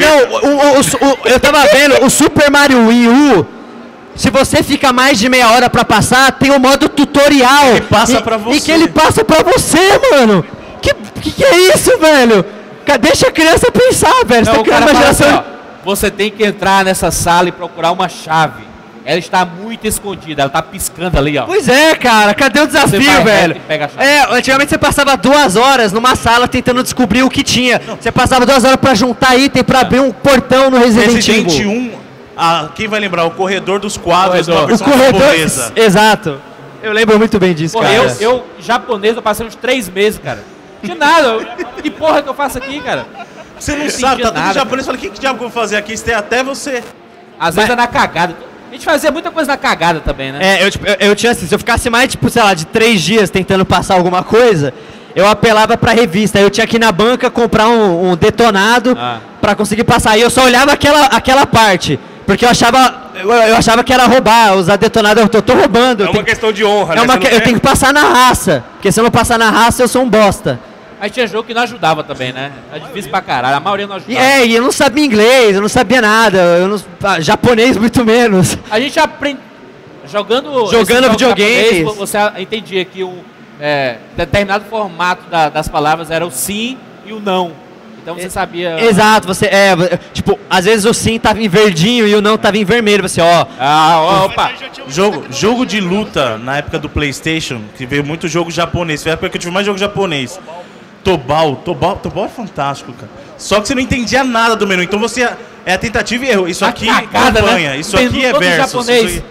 eu tava vendo, o Super Mario Wii U, se você fica mais de meia hora pra passar, tem o modo tutorial. Ele passa pra você. E que ele passa pra você, mano. Que é isso, velho? Deixa a criança pensar, velho. Não, o cara fala assim, ó, você tem que entrar nessa sala e procurar uma chave. Ela está muito escondida, ela tá piscando ali, ó. Pois é, cara, cadê o desafio, velho? Antigamente você passava 2 horas numa sala tentando descobrir o que tinha. Você passava 2 horas pra juntar item pra abrir um portão no Resident Evil. 1, quem vai lembrar? O corredor dos quadros, o corredor, exato. Eu lembro muito bem disso, cara. Eu japonês, eu passei uns 3 meses, cara. Não tinha nada. Que porra que eu faço aqui, cara? Você não sabe, tá tudo em japonês, fala, que diabo que eu vou fazer aqui? Isso tem até você. Às vezes é na cagada. A gente fazia muita coisa na cagada também, né? Eu tinha assim, se eu ficasse mais, tipo, sei lá, de 3 dias tentando passar alguma coisa, eu apelava pra revista. Eu tinha que ir na banca comprar um detonado pra conseguir passar. E eu só olhava aquela parte, porque eu achava que era roubar, usar detonado. Eu tô roubando. É uma questão de honra, né? Eu tenho que passar na raça, porque se eu não passar na raça, eu sou um bosta. Aí tinha jogo que não ajudava também, né? É difícil pra caralho, a maioria não ajudava. E eu não sabia inglês, eu não sabia nada, japonês muito menos. A gente aprende... Jogando videogame, você entendia que determinado formato das palavras era o sim e o não. Então você sabia... Exato, tipo, às vezes o sim tava em verdinho e o não tava em vermelho, você, opa! Jogo de luta, na época do PlayStation, que veio muito jogo japonês, foi a época que eu tive mais jogo japonês. Tobal é fantástico, cara. Só que você não entendia nada do menu, então você é a tentativa e erro. Isso aqui é campanha, né? Isso aqui é versus.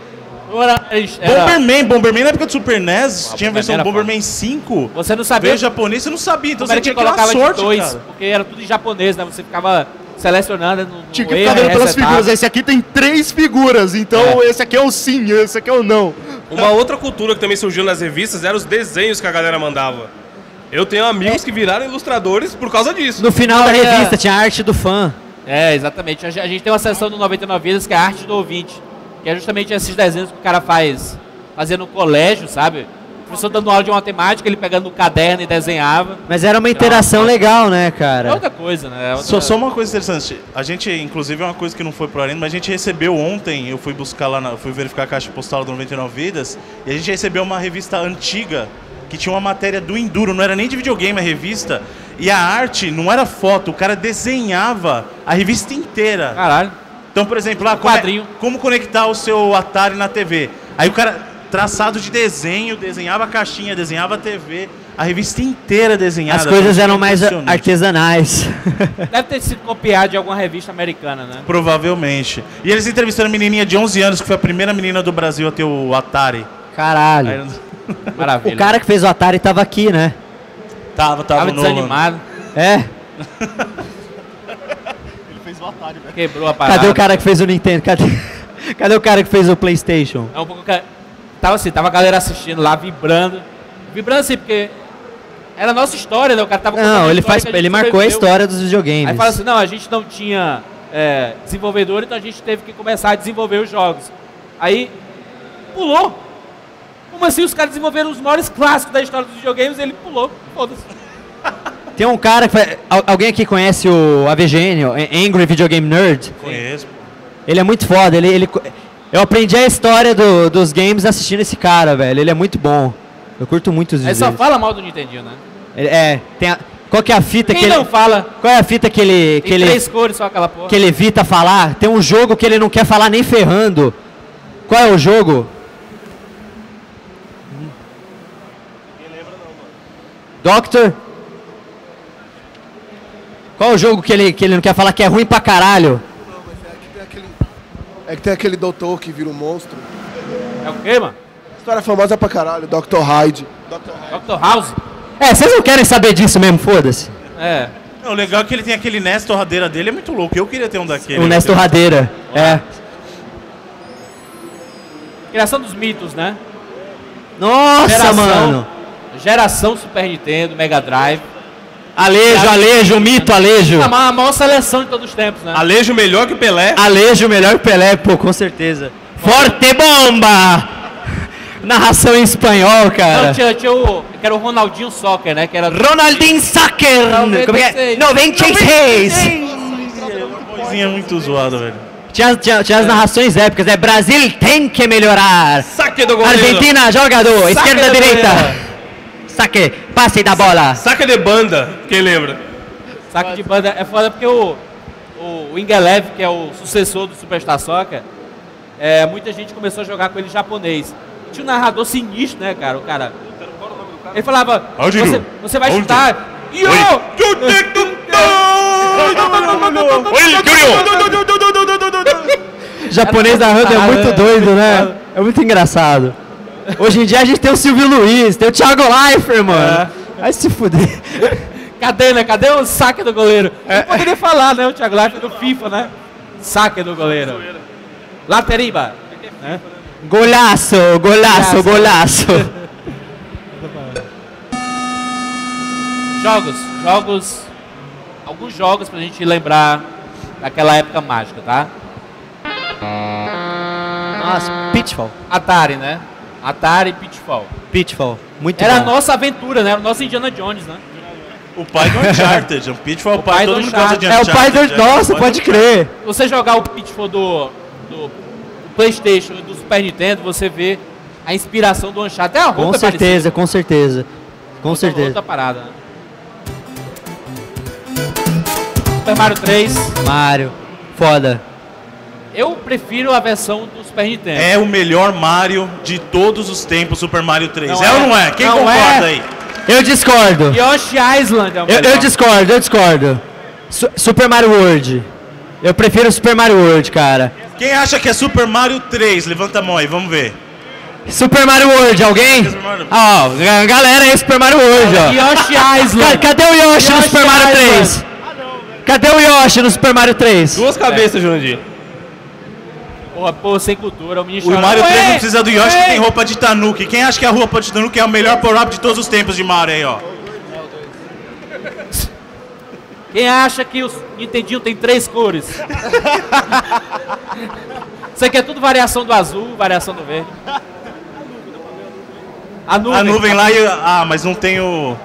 Bomberman na época do Super NES, tinha a versão Bomberman 5. Você não sabia. Veio japonês, você não sabia, então você tinha que colocar sorte, cara. Porque era tudo em japonês, né? Você ficava selecionando tinha que ficar vendo pelas figuras. Esse aqui tem 3 figuras, então esse aqui é o sim, esse aqui é o não. Uma outra cultura que também surgiu nas revistas eram os desenhos que a galera mandava. Eu tenho amigos que viraram ilustradores por causa disso. No final da revista tinha a arte do fã. Exatamente. A gente tem uma seção do 99 Vidas que é a arte do ouvinte. Que é justamente esses desenhos que o cara fazia no colégio, sabe? O professor dando aula de matemática, ele pegando o caderno e desenhava. Mas era uma interação legal, né, cara? É outra coisa, né? Só uma coisa interessante. A gente, inclusive, é uma coisa que não foi pro Arena, mas a gente recebeu ontem, eu fui buscar lá, fui verificar a caixa postal do 99 Vidas, e a gente recebeu uma revista antiga, que tinha uma matéria do Enduro, não era nem de videogame a revista, e a arte não era foto, o cara desenhava a revista inteira. Caralho. Então, por exemplo, quadrinho. Como conectar o seu Atari na TV. Aí o cara traçado de desenho, desenhava a caixinha, desenhava a TV, a revista inteira desenhada. As coisas eram mais artesanais. Deve ter sido copiado de alguma revista americana, né? Provavelmente. E eles entrevistaram a menininha de 11 anos, que foi a primeira menina do Brasil a ter o Atari. Caralho. Aí, Maravilha. O cara que fez o Atari tava aqui, né? Tava desanimado. É. Ele fez o Atari, velho. Quebrou a parada. Cadê o cara que fez o Nintendo? Cadê o cara que fez o PlayStation? É um pouco... Tava assim, tava a galera assistindo lá, vibrando. Vibrando assim, porque era a nossa história, né? O cara tava contando Não, a ele história que a gente ele marcou a sobreviveu. história dos videogames. Aí fala assim, não, a gente não tinha desenvolvedor, então a gente teve que começar a desenvolver os jogos. Aí, pulou. Como assim? Os caras desenvolveram os maiores clássicos da história dos videogames e ele pulou. Foda-se. Tem um cara que alguém aqui conhece o AVGN, o Angry Video Game Nerd? Conheço. Ele é muito foda, eu aprendi a história dos games assistindo esse cara, velho. Ele é muito bom. Eu curto muito os Aí vídeos só dele. fala mal do Nintendinho, né? Qual que é a fita Quem que ele... não fala? Qual é a fita que ele... Tem 3 cores só aquela porra. Que ele evita falar? Tem um jogo que ele não quer falar nem ferrando. Qual é o jogo? Doctor? Qual é o jogo que ele não quer falar que é ruim pra caralho? Não, mas é que tem aquele doutor que vira um monstro. É o quê, mano? História famosa pra caralho, Dr. Hyde. Dr. House? Vocês não querem saber disso mesmo, foda-se. É. Não, o legal é que ele tem aquele NES torradeira dele, é muito louco. Eu queria ter um daquele. O NES Torradeira. Criação dos mitos, né? Nossa, mano. Geração Super Nintendo, Mega Drive. Alejo, mito, Alejo. A maior seleção de todos os tempos, né? Alejo melhor que Pelé. Alejo melhor que Pelé, pô, com certeza. Forte bomba! Narração em espanhol, cara. Não, tinha o... Que era o Ronaldinho Soccer, né? Que era... Ronaldinho Soccer! Como é que é? 96! Coisinha muito zoada, velho. Tinha as narrações épicas, né? Brasil tem que melhorar. Saque do goleiro. Argentina, jogador. Saque Esquerda, do direita. goleiro. Saque, passe da bola. Saque de banda, quem lembra? Saque de banda. É foda porque o Ingelev, que é o sucessor do Superstar Soccer, muita gente começou a jogar com ele japonês. Tinha um narrador sinistro, né, cara? O cara... Ele falava, você vai chutar... Japonês narrando é muito doido, né? É muito engraçado. Hoje em dia a gente tem o Silvio Luiz, tem o Thiago Leifert, mano. Vai se fuder. Cadê, né? Cadê o saque do goleiro? Não poderia falar, né? O Thiago Leifert do FIFA, né? Saque do goleiro. Lateriba. Né? Golaço. Alguns jogos pra gente lembrar daquela época mágica, tá? Nossa, Pitfall. Atari, né? Atari e Pitfall. Muito Era a bom. nossa aventura, né? Era o nosso Indiana Jones, né? O pai do Uncharted. O Pitfall é o pai, todo mundo gosta de É Uncharted. o pai do... Nossa, pode crer. Você jogar o Pitfall do PlayStation e do Super Nintendo, você vê a inspiração do Uncharted. Até a roupa Com certeza. Outra parada, né? Super Mario 3. Mario. Foda. Eu prefiro a versão do Super Nintendo. É o melhor Mario de todos os tempos, Super Mario 3. Não é ou não é? Quem não concorda aí? Eu discordo. Yoshi Island é o melhor. Eu discordo. Super Mario World. Eu prefiro Super Mario World, cara. Quem acha que é Super Mario 3? Levanta a mão aí, vamos ver. Super Mario World, alguém? Ó, galera aí, Super Mario World, ó. Yoshi Island. Cadê o Yoshi no Super Mario 3? Cadê o Yoshi no Super Mario 3? Duas cabeças, Jurandir. Pô, sem cultura, o menino O Mario 3 não precisa do Yoshi, que tem roupa de Tanuki. Quem acha que a roupa de Tanuki é o melhor power-up de todos os tempos de Mario aí, ó? Quem acha que o Nintendinho tem 3 cores? Isso aqui é tudo variação do azul, variação do verde. A nuvem lá e... Ah, mas não tem o...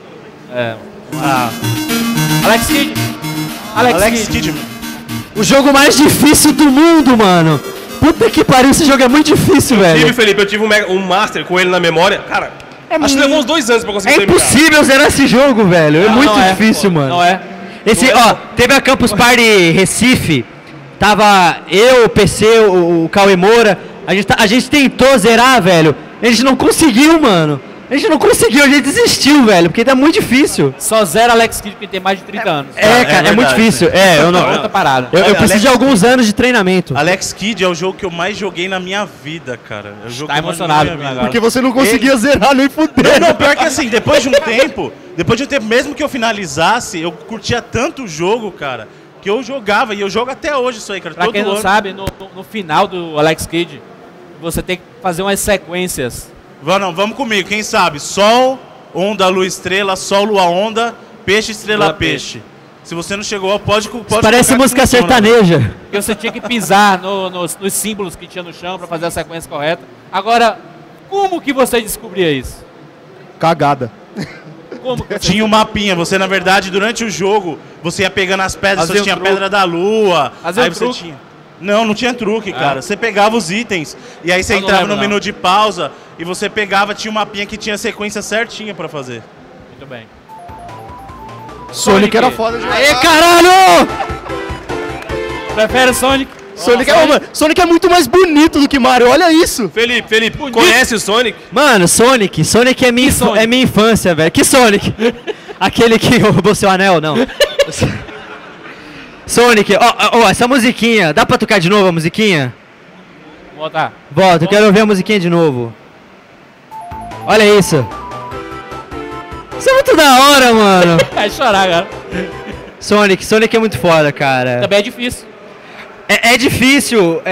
Alex Kidd. Alex Kidd. O jogo mais difícil do mundo, mano. Puta que pariu, esse jogo é muito difícil, velho. Felipe, eu tive um Master com ele na memória. Cara, acho que levou uns 2 anos pra conseguir terminar. Impossível zerar esse jogo, velho. É muito difícil, mano. Não é. Teve a Campus Party Recife. Tava eu, o PC, o Cauê Moura. A gente tentou zerar, velho. A gente não conseguiu, mano. A gente não conseguiu, a gente desistiu, velho, porque tá muito difícil. Só zero Alex Kidd porque tem mais de 30 anos. É, cara, é muito difícil. É, eu não. Outra parada. Eu preciso de alguns anos de treinamento. Alex Kidd é o jogo que eu mais joguei na minha vida, cara. É o jogo Tá que eu mais emocionado joguei na minha vida. agora. Porque você não conseguia zerar nem fuder. Não, pior que assim, depois de um tempo, mesmo que eu finalizasse, eu curtia tanto o jogo, cara, que eu jogava, e eu jogo até hoje isso aí, cara. Pra todo quem não ano. sabe, no final do Alex Kidd, você tem que fazer umas sequências. Vamos comigo, quem sabe? Sol, onda, lua, estrela, sol, lua, onda, peixe, estrela, Lua, peixe. Se você não chegou, pode Parece colocar música que funciona. sertaneja. Porque você tinha que pisar nos símbolos que tinha no chão pra fazer a sequência correta. Agora, como que você descobria isso? Cagada. Como que você... Tinha um mapinha, você na verdade durante o jogo, você ia pegando as pedras, Fazia você tinha a um truque. pedra da lua, Fazia aí um você truque? tinha... Não tinha truque, cara. Você pegava os itens e aí você Eu não entrava lembro, no não. menu de pausa e você pegava, tinha um mapinha que tinha a sequência certinha pra fazer. Muito bem. Sonic era foda de jogar. Aê, caralho! Prefere Sonic? Sonic é muito mais bonito do que Mario, olha isso. Felipe, conhece o Sonic? Mano, Sonic é minha, Sonic? é minha infância, velho. Que Sonic? Aquele que roubou seu anel, não. Sonic, ó, essa musiquinha. Dá pra tocar de novo a musiquinha? Vou botar. Volta, eu quero ouvir a musiquinha de novo. Olha isso. Isso é muito da hora, mano. Vai chorar, cara. Sonic é muito foda, cara. Também é difícil. É difícil,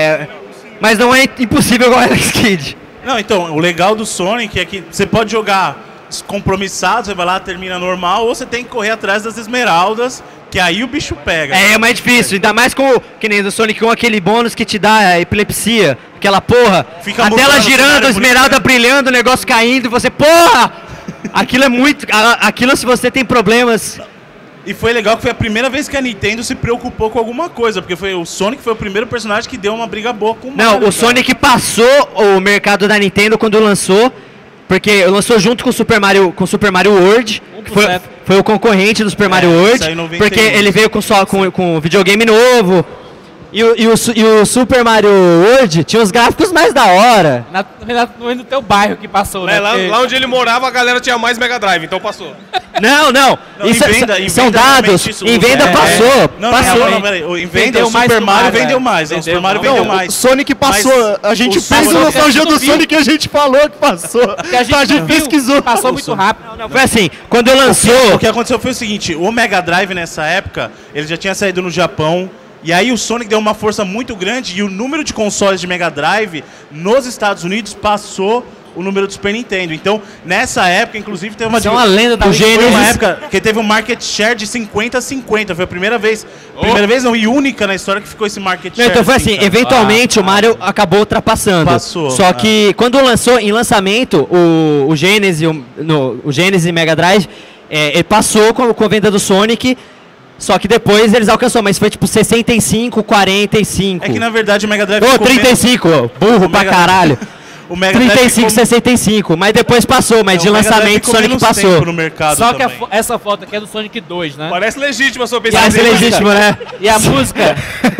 mas não é impossível igual Alex Kidd. Não, então, o legal do Sonic é que você pode jogar compromissado, você vai lá, termina normal, ou você tem que correr atrás das esmeraldas, que aí o bicho pega. É mais difícil, ainda mais com, que nem do Sonic 1, aquele bônus que te dá epilepsia, aquela porra, Fica a tela mudando o girando, cenário a esmeralda brilhando, o negócio caindo, e você, porra! Aquilo é muito, aquilo se você tem problemas... E foi legal que foi a primeira vez que a Nintendo se preocupou com alguma coisa, porque o Sonic foi o primeiro personagem que deu uma briga boa com o Mario. Não, o cara. Sonic passou o mercado da Nintendo quando lançou, porque lançou junto com o Super Mario World, que 1%. foi o concorrente do Super Mario isso World, aí, 91. porque ele veio com videogame novo, e o Super Mario World tinha os gráficos mais da hora. No teu bairro que passou, né? Lá onde ele morava, a galera tinha mais Mega Drive, então passou. Não, isso em venda, são dados, normalmente isso em usa. venda passou, Não, passou. não, peraí. Em venda, Vendeu o mais Super que o Mario Mario, vendeu é. mais. O Super Vendeu, Mario não. vendeu Não, mais. o Sonic passou, Mas a gente o fez Sonic- a nostalgia do não viu. Sonic e a gente falou que passou. Que a gente não viu, pesquisou. Passou muito rápido. Foi assim, quando lançou... O que aconteceu foi o seguinte, o Mega Drive nessa época, ele já tinha saído no Japão, e aí o Sonic deu uma força muito grande e o número de consoles de Mega Drive nos Estados Unidos passou o número do Super Nintendo. Então, nessa época, inclusive, teve uma... Isso é uma lenda da Foi Genesis. uma época que teve um market share de 50-50. Foi a primeira vez não, e única na história que ficou esse market Não, share. então foi assim, cara. eventualmente o Mario acabou ultrapassando. Passou, Só que quando lançou, em lançamento, o Genesis, o Genesis e Mega Drive, ele passou com a venda do Sonic, só que depois eles alcançou, mas foi tipo 65, 45. É que na verdade o Mega Drive Ô, ficou 35, burro pra Mega- caralho. O Mega Drive 35, ficou- 65, mas depois passou, mas de o Mega Drive lançamento o ficou Sonic menos passou. tempo no mercado Só que também. essa foto aqui é do Sonic 2, né? Parece legítima a sua Parece pesquisa. legítimo, né? E a música?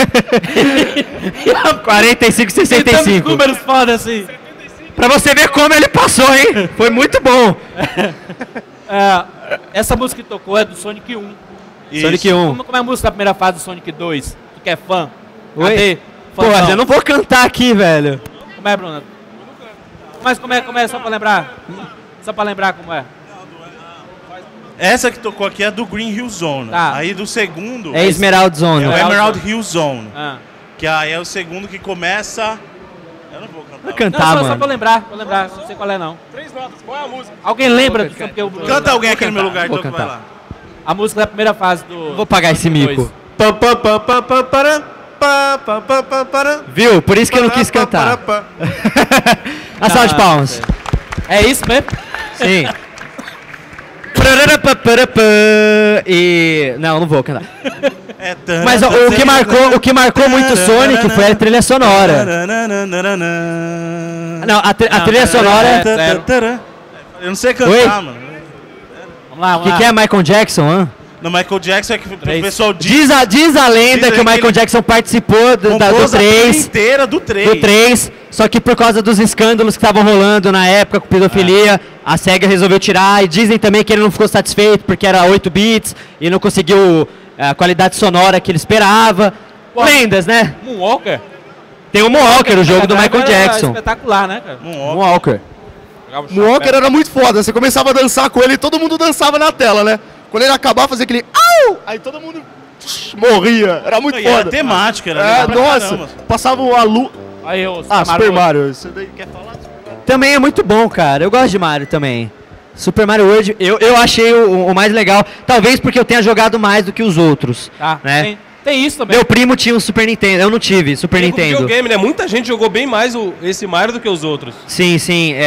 45, Tem 65. números foda assim. Pra você ver como ele passou, hein? Foi muito bom. Essa música que tocou é do Sonic 1. Isso. Sonic 1. Como é a música da primeira fase do Sonic 2? Tu que é fã? Oi? Cadê? Pô, Fãzão. eu não vou cantar aqui, velho. Como é, Bruna? Mas como é? Só pra lembrar. Só pra lembrar como é. Essa que tocou aqui é do Green Hill Zone. Tá. Aí do segundo É Esmeralda Zone. é o Emerald Emerald Hill Zone. Ah. Que aí é o segundo que começa... Eu não vou cantar. Vou Não, cantar, só mano. pra lembrar, não sei qual é não. 3 notas, qual é a música? Alguém lembra disso? Porque o Bruno... Canta alguém aqui no meu lugar, vou então que vai cantar. lá. A música da primeira fase do... Vou pagar esse Sonic mico. 2. Viu? Por isso que eu não quis cantar. A salva de palmas. É isso mesmo? Sim. E... Não vou cantar. É Mas ó, o que marcou muito o Sonic foi a trilha sonora. Não, a trilha sonora... é- Eu não sei cantar, Oi? mano. Vamos lá, O que é Michael Jackson, hã? No Michael Jackson é que o pessoal Diz a lenda que o Michael Jackson participou do 3. inteira do 3. Do 3, só que por causa dos escândalos que estavam rolando na época com pedofilia, a SEGA resolveu tirar. E dizem também que ele não ficou satisfeito porque era 8 bits e não conseguiu a qualidade sonora que ele esperava. Pô, lendas, né? Moonwalker? Tem o Moonwalker, o jogo do Michael Jackson. Espetacular, né, cara? Moonwalker. Moonwalker era muito foda. Você começava a dançar com ele e todo mundo dançava na tela, né? Quando ele acabava, fazia aquele au! Aí todo mundo morria. Era muito foda. Era temática, era nossa. Passava a luz. Aí, o Super Mario. Você daí quer falar? Também é muito bom, cara. Eu gosto de Mario também. Super Mario World, eu achei o mais legal. Talvez porque eu tenha jogado mais do que os outros. Né? Tem isso também. Meu primo tinha um Super Nintendo, eu não tive Super Nintendo. Videogame, né? Muita gente jogou bem mais esse Mario do que os outros. Sim.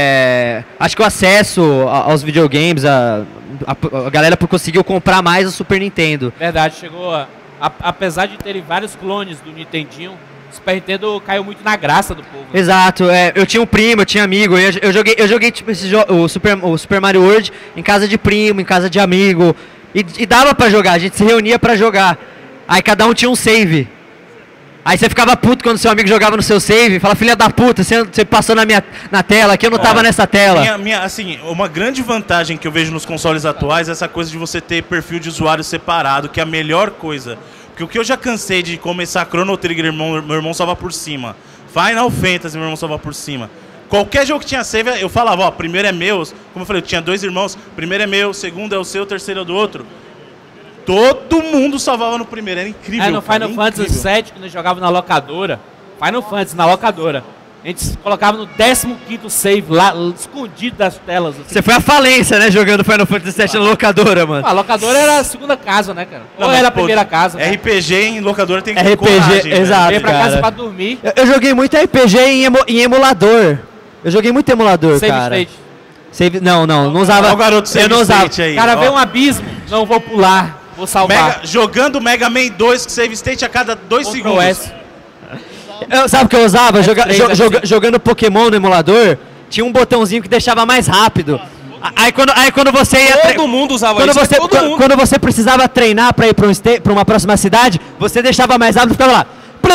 Acho que o acesso aos videogames, a galera conseguiu comprar mais o Super Nintendo. Verdade, chegou apesar de terem vários clones do Nintendinho, o Super Nintendo caiu muito na graça do povo. Exato, eu tinha um primo, eu tinha amigo, eu joguei tipo, o Super Mario World em casa de primo, em casa de amigo, e dava pra jogar, a gente se reunia pra jogar. Aí cada um tinha um save. Aí você ficava puto quando seu amigo jogava no seu save, fala, filha da puta, você passou na tela, que eu não tava nessa tela. Assim, uma grande vantagem que eu vejo nos consoles atuais é essa coisa de você ter perfil de usuário separado, que é a melhor coisa. Porque o que eu já cansei de começar Chrono Trigger, meu irmão salva por cima. Final Fantasy, meu irmão salva por cima. Qualquer jogo que tinha save, eu falava, ó, primeiro é meu. Como eu falei, eu tinha 2 irmãos, primeiro é meu, segundo é o seu, terceiro é do outro. Todo mundo salvava no primeiro, era incrível. No Final Fantasy VII, quando eu jogava na locadora, Final Fantasy na locadora, a gente colocava no 15º save lá, escondido das telas. Assim. Você foi à falência, né, jogando Final Fantasy VII na locadora, mano. A locadora era a segunda casa, né, cara? Ou era a primeira casa. Né? RPG em locadora tem que ter coragem, exato, ia pra casa pra dormir. Eu joguei muito RPG em emulador. Eu joguei muito emulador, Save cara. State. Não usava. Olha o garoto Save eu não usava. State aí. Cara, vê um abismo, não vou pular. Vou salvar. Jogando Mega Man 2 que save state a cada 2 segundos. Sabe o que eu usava? Jogando Pokémon no emulador, tinha um botãozinho que deixava mais rápido. Aí quando você ia... Todo mundo usava isso. Quando você precisava treinar pra ir pra uma próxima cidade, você deixava mais rápido e ficava lá.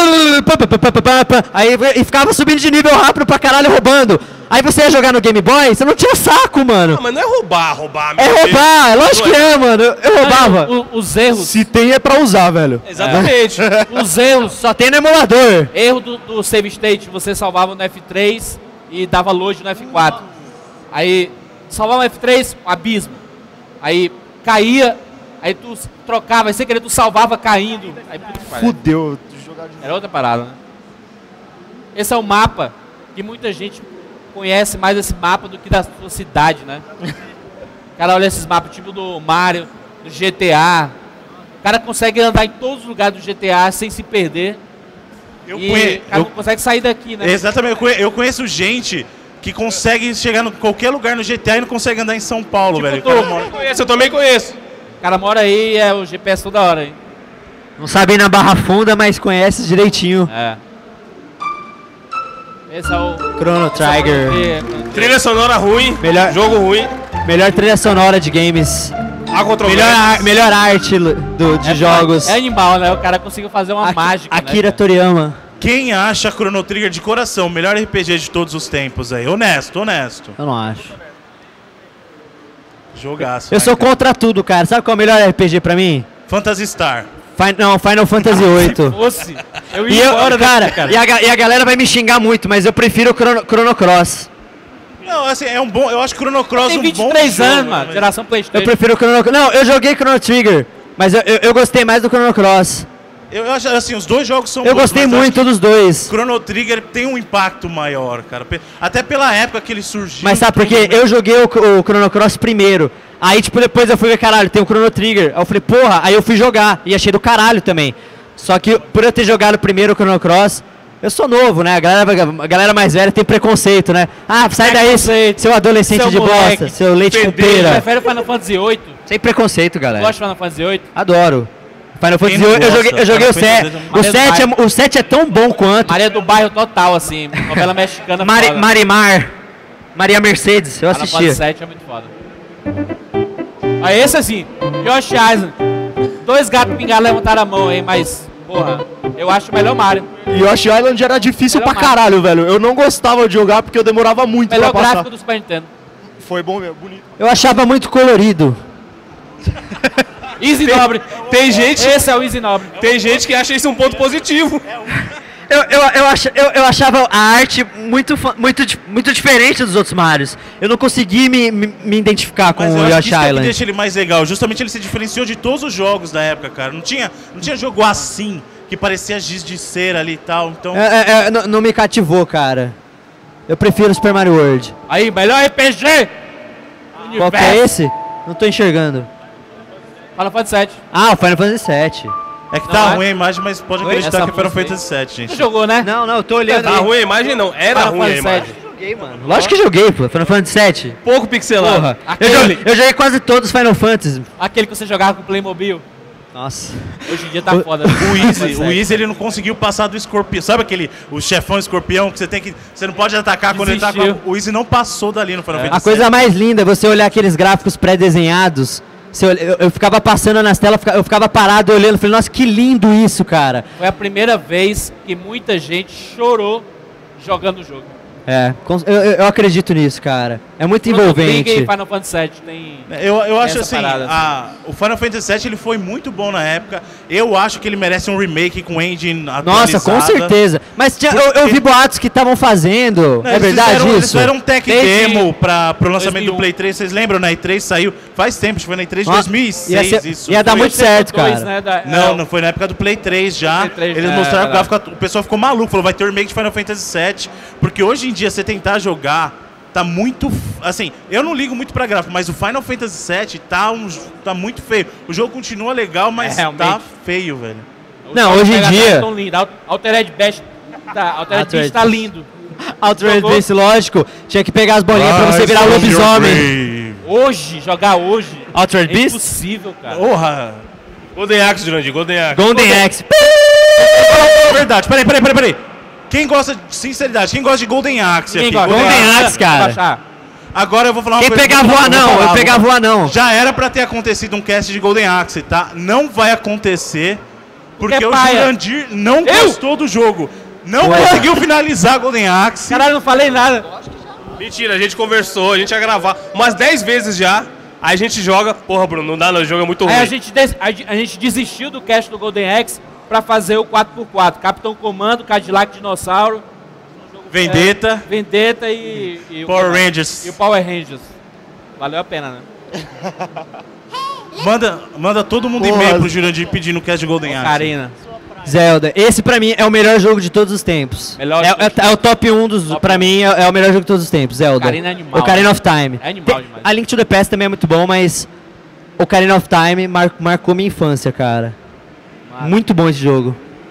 Aí e ficava subindo de nível rápido pra caralho, roubando. Aí você ia jogar no Game Boy, você não tinha saco, mano. Não, mas não é roubar. É roubar, lógico que é, mano. Eu roubava. Os erros. Se tem é pra usar, velho. Exatamente. Os erros. Só tem no emulador. Erro do save state, você salvava no F3 e dava load no F4. Aí salvava no F3, um abismo. Aí caía, aí tu trocava, aí sem querer tu salvava caindo. Aí fudeu. Era outra parada, né? Esse é o mapa que muita gente conhece mais esse mapa do que da sua cidade, né? O cara olha esses mapas, tipo do Mario, do GTA. O cara consegue andar em todos os lugares do GTA sem se perder. O cara não consegue sair daqui, né? Exatamente. Eu conheço gente que consegue chegar em qualquer lugar no GTA e não consegue andar em São Paulo, velho. Eu também conheço. O cara mora aí, é o GPS toda hora, hein? Não sabe ir na Barra Funda, mas conhece direitinho. Esse é o Chrono Trigger. Trilha sonora ruim, jogo ruim. Melhor trilha sonora de games. Melhor arte de jogos. É animal, né? O cara conseguiu fazer uma mágica. Akira Toriyama. Quem acha Chrono Trigger de coração o melhor RPG de todos os tempos aí? Honesto. Eu não acho. Jogaço. Eu sou contra tudo, cara. Sabe qual é o melhor RPG pra mim? Phantasy Star. Final Fantasy VIII. Eu ia embora, cara. E a galera vai me xingar muito, mas eu prefiro o Chrono Cross. Não, assim, é um bom... Eu acho Chrono Cross um bom jogo. Tem 23 anos, mano. Geração PlayStation. Eu prefiro o Chrono Cross. Não, eu joguei Chrono Trigger, mas eu gostei mais do Chrono Cross. Eu acho, assim, os dois jogos são Eu gostei muito dos dois. Chrono Trigger tem um impacto maior, cara. Até pela época que ele surgiu. Mas sabe por quê? Eu joguei o Chrono Cross primeiro. Aí, tipo, depois eu fui ver, caralho, tem o Chrono Trigger. Aí eu falei, porra, aí eu fui jogar. E achei do caralho também. Só que, por eu ter jogado primeiro o Chrono Cross, eu sou novo, né? A galera mais velha tem preconceito, né? Ah, sai daí, seu adolescente seu de moleque, bosta, seu leite com pera. Você prefere Final Fantasy VIII? Sem preconceito, galera. Gosta de Final Fantasy VIII? Adoro. Final Fantasy VIII, eu joguei o 7. O 7 é tão bom quanto. Maria do Bairro total, assim. Novela mexicana. Marimar. Maria Mercedes, eu assistia. Final Fantasy VII é muito foda. Aí esse assim, Josh Eisner. Dois gatos pingados levantaram a mão aí, mas, porra, eu acho o melhor Mario. E Yoshi Island era difícil Melhor pra Mario. caralho, velho. Eu não gostava de jogar porque eu demorava muito Melhor pra passar. gráfico do Super Nintendo. Foi bom mesmo, bonito. Eu achava muito colorido. Easy Nobre. Tem gente, Esse é o Easy Nobre. tem gente que acha isso um ponto positivo. Eu achava a arte muito diferente dos outros Marios. Eu não consegui me identificar com Mas eu o acho que Yoshi isso é o que Island. deixa ele mais legal. Justamente ele se diferenciou de todos os jogos da época, cara. Não tinha jogo assim, que parecia giz de cera ali e tal. Então, Não me cativou, cara. Eu prefiro Super Mario World. Aí, melhor RPG. Qual que é esse? Não tô enxergando. Final Fantasy VII. Ah, o Final Fantasy VII. é que tá Não é? ruim a imagem, mas pode acreditar Essa que Final música aí. Fantasy VII, gente. Você jogou, né? Não, eu tô olhando. Tá ruim a imagem não, era Final ruim a Fantasy imagem. VII. Joguei, mano. Lógico que joguei, pô. Final Fantasy VII. Pouco pixelado. Porra. Aquele. Eu joguei quase todos os Final Fantasy. Aquele que você jogava com o Playmobil. Nossa. Hoje em dia tá foda. O Easy ele não conseguiu passar do escorpião. Sabe o chefão escorpião que você não pode atacar quando ele tá com Desistiu. o Easy não passou dali no Final Fantasy A coisa mais linda é você olhar aqueles gráficos pré-desenhados. Eu ficava passando nas telas, eu ficava parado olhando. Falei, nossa, que lindo isso, cara. Foi a primeira vez que muita gente chorou jogando o jogo. Eu acredito nisso, cara. É muito Chrono Trigger envolvente. e Final Fantasy VII tem... Eu acho essa assim, parada, o Final Fantasy VII ele foi muito bom na época. Eu acho que ele merece um remake com engine atualizada. Nossa, com certeza. Mas eu vi boatos que estavam fazendo. Não, É verdade Eles isso? fizeram um tech Desde demo pro lançamento 2001. do Play 3. Vocês lembram, na E3 saiu faz tempo, acho que foi na E3 de Nossa, 2006 isso. ia dar Foi- muito certo, cara. Né, Não, foi na época do Play 3 já. Play 3, Eles é, mostraram o verdade. gráfico, o pessoal ficou maluco, falou, vai ter um remake de Final Fantasy VII. Porque hoje em dia, você tentar jogar, tá muito... Assim, eu não ligo muito pra gráfico, mas o Final Fantasy VII tá muito feio. O jogo continua legal, mas realmente. tá feio, velho. Não, hoje em dia- Tão lindo. Altered Beast tá lindo. Altered Jogou? Beast, lógico. Tinha que pegar as bolinhas pra você virar lobisomem. Hoje, jogar hoje, Altered é Beast? impossível, cara. Porra! Golden Axe, Jurandir, Golden Axe. Golden Axe. Verdade, peraí. Quem gosta de sinceridade, quem gosta de Golden Axe Ninguém aqui? gosta. Golden Axe, cara. Baixar. Agora eu vou falar uma Quem coisa. pegava o anão? Eu pegava o anão. Já era pra ter acontecido um cast de Golden Axe, tá? Não vai acontecer, porque Porque o paia. Jurandir não gostou do jogo. Não Ué. conseguiu finalizar Golden Axe. Caralho, não falei nada. Mentira, a gente conversou, a gente ia gravar umas 10 vezes já. Aí a gente joga, porra, Bruno, não dá não, o jogo é muito ruim. Aí a gente desistiu do cast do Golden Axe pra fazer o 4x4. Capitão Comando, Cadillac Dinossauro, Vendetta, Vendetta e o Power Rangers. E o Power Rangers. Valeu a pena, né? Manda todo mundo Porra. e-mail pro Jurandir pedindo o cast de Golden Axe. Karina. Zelda. Esse pra mim é o melhor jogo de todos os tempos. Melhor É o top 1 dos. Top Pra 1. mim é o melhor jogo de todos os tempos, Zelda. Ocarina é animal. Ocarina of Time. É animal demais. A Link to the Past também é muito bom, mas Ocarina of Time marcou minha infância, cara. Muito bom esse jogo.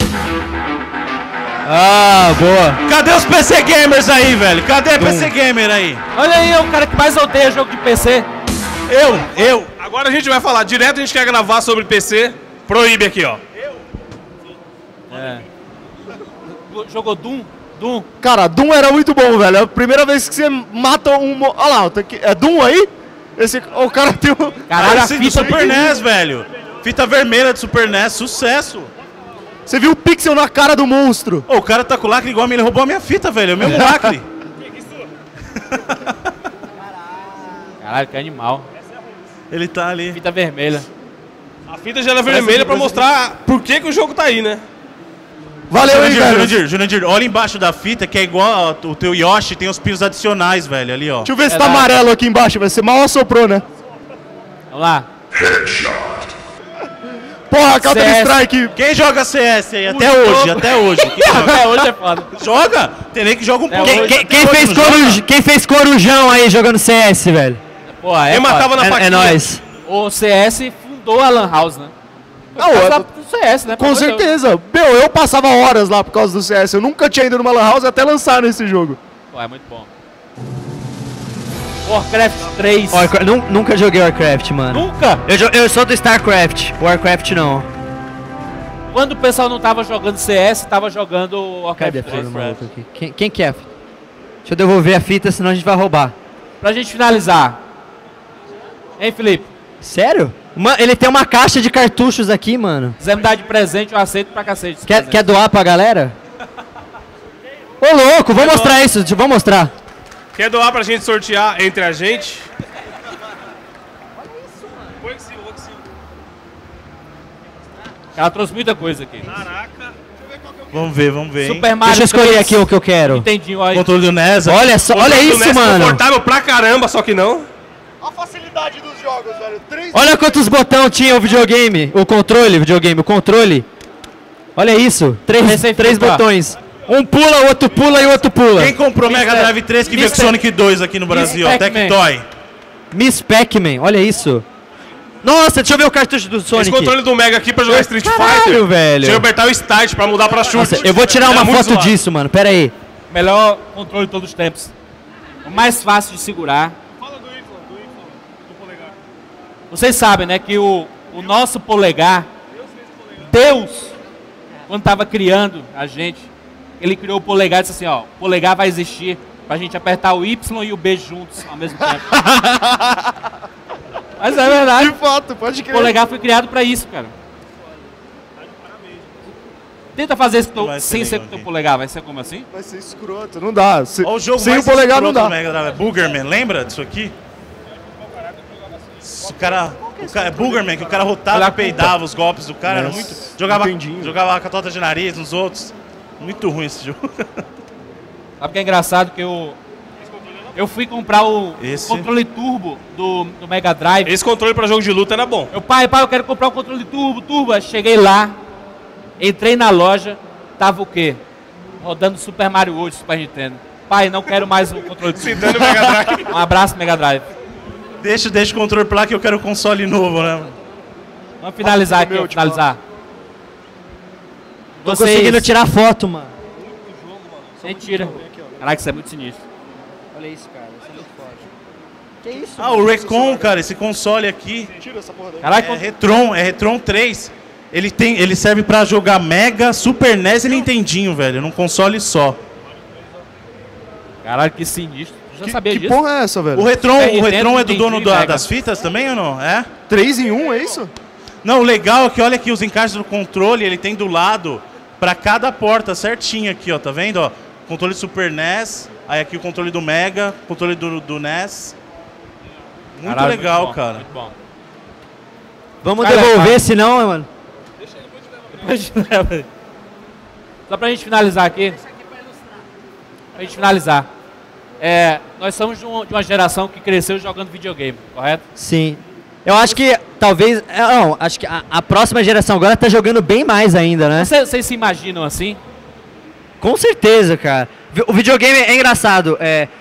Ah, boa. Cadê os PC Gamers aí, velho? Cadê PC Gamer aí? Olha aí, é o cara que mais odeia jogo de PC. Eu. Agora a gente vai falar, direto a gente quer gravar sobre PC, proíbe aqui, ó. Jogou Doom? Doom. Cara, Doom era muito bom, velho. É a primeira vez que você mata um... Olha lá, é Doom aí? O cara tem um... Caralho, a Esse do fita Super NES, velho. Fita vermelha do Super NES, sucesso. Você viu o pixel na cara do monstro. Ô, o cara tá com o lacre igual a mim, ele roubou a minha fita, velho. É o mesmo lacre. Caralho, que animal. Ele tá ali. Fita vermelha. A fita já era vermelha pra mostrar por que o jogo tá aí, né? Valeu, hein, velho. Jurandir, olha embaixo da fita, que é igual o teu Yoshi, tem os pinos adicionais, velho, ali, ó. Deixa eu ver se tá Verdade. amarelo aqui embaixo. Vai ser mal assoprou, né? Vamos lá. Porra, Counter CS. Strike. Quem joga CS aí? Até jogo. hoje, até hoje. Quem joga? Até hoje é foda. Joga? Tem nem que joga um pouco. Quem fez corujão aí jogando CS, velho? Porra, Quem matava na É faquinha? nóis. O CS fundou a Lan House, né? Não, Por causa é- do CS, né? Com Pelo amor de Deus. certeza. Meu, eu passava horas lá por causa do CS. Eu nunca tinha ido numa Lan House até lançar nesse jogo. Pô, é muito bom. Warcraft 3. Nunca joguei Warcraft, mano. Nunca? Eu sou do StarCraft. Warcraft não. Quando o pessoal não tava jogando CS, tava jogando Warcraft Cadê a 3. fita do maluco aqui? Quem que é? Deixa eu devolver a fita, senão a gente vai roubar. Pra gente finalizar. Hein, Felipe? Sério? Ele tem uma caixa de cartuchos aqui, mano. Se quiser me dar de presente, eu aceito pra cacete. Quer doar pra galera? Ô, louco, vamos mostrar isso. Vamos mostrar. Quer doar pra gente sortear entre a gente? Ela trouxe muita coisa aqui. Caraca. Vamos ver, hein? Super Mario Deixa eu escolher 3. aqui o que eu quero. Entendi, olha. Controle do NES. Olha só, olha isso, mano. Confortável pra caramba, só que não. A facilidade dos jogos, velho. 3 Olha quantos botões tinha o videogame. O controle. Olha isso. Três botões. Um pula, o outro pula e o outro pula. Quem comprou Mega Drive 3 que veio com Sonic 2 aqui no Brasil? Ó, Tectoy. Miss Pac-Man, olha isso. Nossa, deixa eu ver o cartucho do Sonic. Esse controle do Mega aqui pra jogar Street Caralho, Fighter. velho. Deixa eu apertar o Start pra mudar pra chute. Nossa, eu vou tirar Era uma muito foto zoado. disso, mano. Pera aí. Melhor controle de todos os tempos. O mais fácil de segurar. Fala do polegar. Vocês sabem, né, que o nosso polegar, Deus, quando estava criando a gente, ele criou o polegar e disse assim, ó, o polegar vai existir pra gente apertar o Y e o B juntos ao mesmo tempo. Mas é verdade. De fato, pode O crer. polegar foi criado pra isso, cara. Tenta fazer isso Vai ser sem ser legal com o teu aqui. polegar, vai ser como assim? Vai ser escroto, não dá. Olha o jogo Sem mais o polegar não escroto dá. do Mega Drive. Boogerman, lembra disso aqui? O cara é Boogerman, que o cara rotava e peidava os golpes do cara. Era Nossa, muito. Jogava entendi. a catota de nariz nos outros. Muito ruim esse jogo. Sabe o que é engraçado? Que eu fui comprar o Esse? controle turbo do Mega Drive. Esse controle pra jogo de luta era bom. Pai, eu quero comprar um controle turbo. Aí cheguei lá, entrei na loja, tava o quê? Rodando Super Mario World, Super Nintendo. Pai, não quero mais um controle turbo. Citando o Mega Drive. Um abraço, Mega Drive. Deixa o controle pra lá que eu quero um console novo, né? Vamos finalizar aqui, meu, vamos finalizar. Tô conseguindo tirar foto, mano. Mentira. Caraca, isso é muito sinistro. Olha isso, cara. Isso é muito forte. Que isso? Ah, o Recon, cara, esse console aqui Tira essa porra daí. Caraca, é Retron 3. Ele serve pra jogar Mega, Super NES e Nintendinho, velho, num console só. Caralho, que sinistro. Eu já sabia Que disso. porra é essa, velho? O Retron é do Nintendo, dono Mega. das fitas também ou não? É? 3 em 1, é isso? Não, o legal é que olha aqui os encaixes do controle, ele tem do lado pra cada porta certinho aqui, ó, tá vendo, ó? Controle do Super NES, aí aqui o controle do Mega, controle do NES. Muito Caralho, legal, muito bom, cara. Muito bom. Vamos Cara, devolver, cara. senão, mano. Só pra gente finalizar aqui. Pra gente finalizar. Nós somos de uma geração que cresceu jogando videogame, correto? Sim. Eu acho que talvez. Não, acho que a próxima geração agora tá jogando bem mais ainda, né? Vocês se imaginam assim? Com certeza, cara. O videogame é engraçado.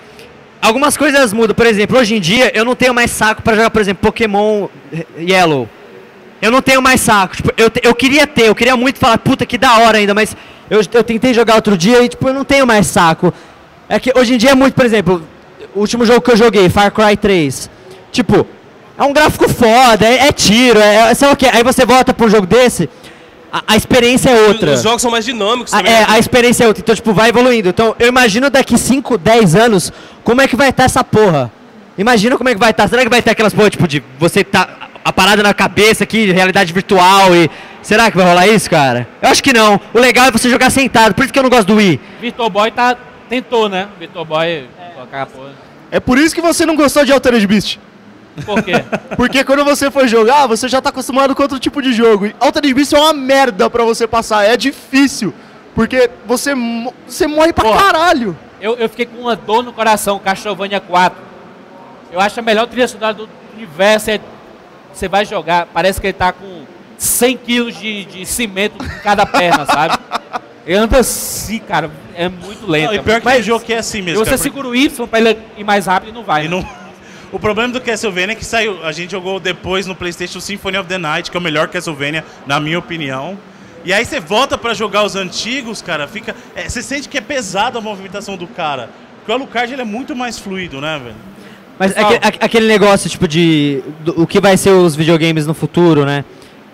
Algumas coisas mudam. Por exemplo, hoje em dia eu não tenho mais saco pra jogar, por exemplo, Pokémon Yellow. Eu não tenho mais saco. Tipo, eu queria muito falar, puta, que da hora ainda, mas eu tentei jogar outro dia e, tipo, eu não tenho mais saco. É que hoje em dia é muito, por exemplo, o último jogo que eu joguei, Far Cry 3. Tipo, é um gráfico foda, é tiro, sei lá o que. Aí você volta pra um jogo desse, a experiência é outra. Os jogos são mais dinâmicos também. A experiência é outra, então, tipo, vai evoluindo. Então, eu imagino daqui 5, 10 anos, como é que vai estar essa porra. Imagina como é que vai estar. Será que vai ter aquelas porra, tipo, de você tá a parada na cabeça aqui, realidade virtual e... Será que vai rolar isso, cara? Eu acho que não. O legal é você jogar sentado, por isso que eu não gosto do Wii. Virtual Boy tentou, né? Virtual Boy colocar a porra. É por isso que você não gostou de Altered Beast. Por quê? Porque quando você for jogar, você já tá acostumado com outro tipo de jogo. E Altered Beast é uma merda pra você passar, é difícil. Porque você morre pra Pô. caralho. Eu fiquei com uma dor no coração, Castlevania 4. Eu acho a melhor trilha sonora do universo. Você vai jogar, parece que ele tá com 100 quilos de cimento em cada perna, sabe? Ele anda assim, cara, é muito lento. Não, e pior que tem jogo que é assim E mesmo. você cara, segura o Y pra ele ir mais rápido e não vai. E não... O problema do Castlevania é que saiu. A gente jogou depois no PlayStation Symphony of the Night, que é o melhor Castlevania, na minha opinião. E aí você volta pra jogar os antigos, cara, fica. Você sente que é pesado a movimentação do cara. Porque o Alucard ele é muito mais fluido, né, velho? Mas aquele negócio, tipo, o que vai ser os videogames no futuro, né?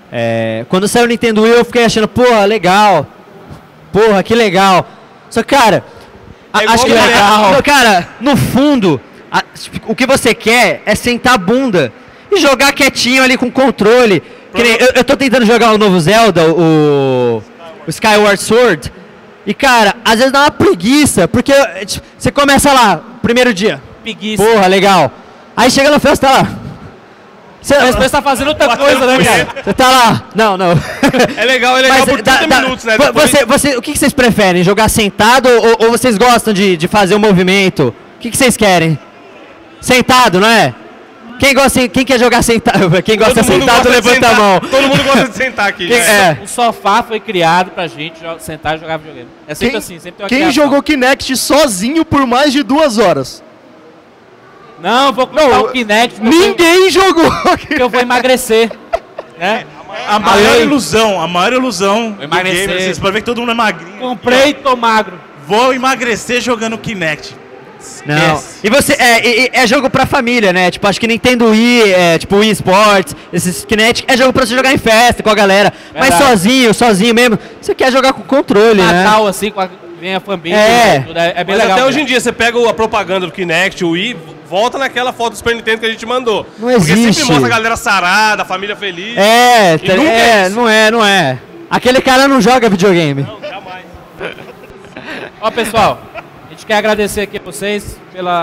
Quando saiu o Nintendo Wii, eu fiquei achando, porra, legal. Porra, que legal. Só que, cara, acho que legal. Cara, no fundo, o que você quer é sentar a bunda e jogar quietinho ali com controle. Que nem, eu tô tentando jogar o novo Zelda, o Skyward Sword. E, cara, às vezes dá uma preguiça, porque tipo, você começa lá, primeiro dia. Preguiça. Porra, legal. Aí chega no festa, tá lá. Mas você tá fazendo outra coisa, né, cara? Você tá lá. Não. É legal Mas, por 30 minutos, né? O que vocês preferem? Jogar sentado ou vocês gostam de fazer o movimento? O que vocês querem? Sentado, não é? Quem quer jogar sentado? Quem gosta sentado, levanta a mão. Todo mundo gosta de sentar aqui. O sofá foi criado pra gente sentar e jogar videogame. É sempre assim, sempre tem uma Quem criação. jogou Kinect sozinho por mais de 2 horas? Não, vou comprar o Kinect. Ninguém jogou. Porque eu vou emagrecer. Né? A maior ilusão do emagrecer. game, vocês podem ver que todo mundo é magrinho. Comprei e tô magro. Vou emagrecer jogando Kinect. Não. E você, é jogo pra família, né? Tipo, acho que Nintendo Wii, tipo Wii Sports, esses Kinect, é jogo pra você jogar em festa com a galera. Mas sozinho mesmo, você quer jogar com controle, né? Natal, assim, vem a família. É bem Mas legal. até hoje em dia, você pega a propaganda do Kinect, o Wii, volta naquela foto do Super Nintendo que a gente mandou. Não existe. Porque sempre mostra a galera sarada, a família feliz. Não é. Aquele cara não joga videogame. Não, jamais. Ó, pessoal, a gente quer agradecer aqui a vocês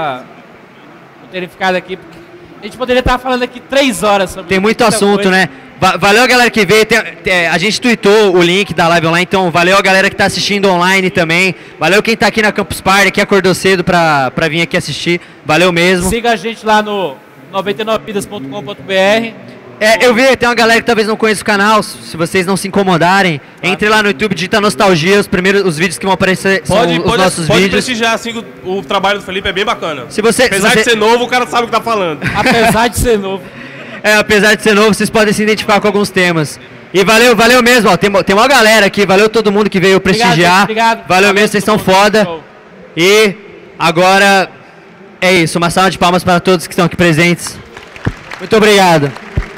por terem ficado aqui. Porque a gente poderia estar falando aqui 3 horas sobre Tem muito muita assunto, coisa. né? Valeu a galera que veio. A gente tweetou o link da live online, então valeu a galera que tá assistindo online também. Valeu quem tá aqui na Campus Party, que acordou cedo pra vir aqui assistir. Valeu mesmo. Siga a gente lá no 99vidas.com.br. Eu vi, tem uma galera que talvez não conheça o canal, se vocês não se incomodarem, entre lá no YouTube, digita Nostalgia, os vídeos que vão aparecer são os nossos pode vídeos. prestigiar, assim, o trabalho do Felipe é bem bacana. Apesar de ser novo, o cara sabe o que tá falando. Apesar de ser novo. Apesar de ser novo, vocês podem se identificar com alguns temas. E valeu mesmo, ó, tem uma galera aqui, valeu todo mundo que veio prestigiar. Obrigado. Valeu mesmo, vocês estão foda. Show. E agora é isso, uma salva de palmas para todos que estão aqui presentes. Muito obrigado.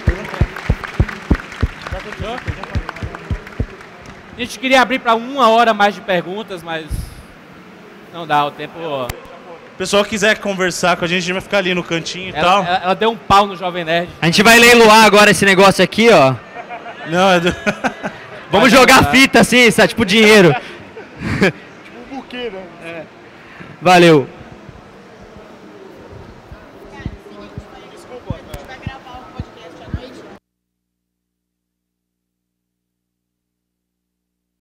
A gente queria abrir para 1 hora mais de perguntas, mas não dá, o tempo... O pessoal quiser conversar com a gente vai ficar ali no cantinho e tal. Ela deu um pau no Jovem Nerd. A gente vai leiloar agora esse negócio aqui, ó. Não, Vamos jogar fita assim, sabe? Tipo dinheiro. Tipo um buquê, né? Valeu.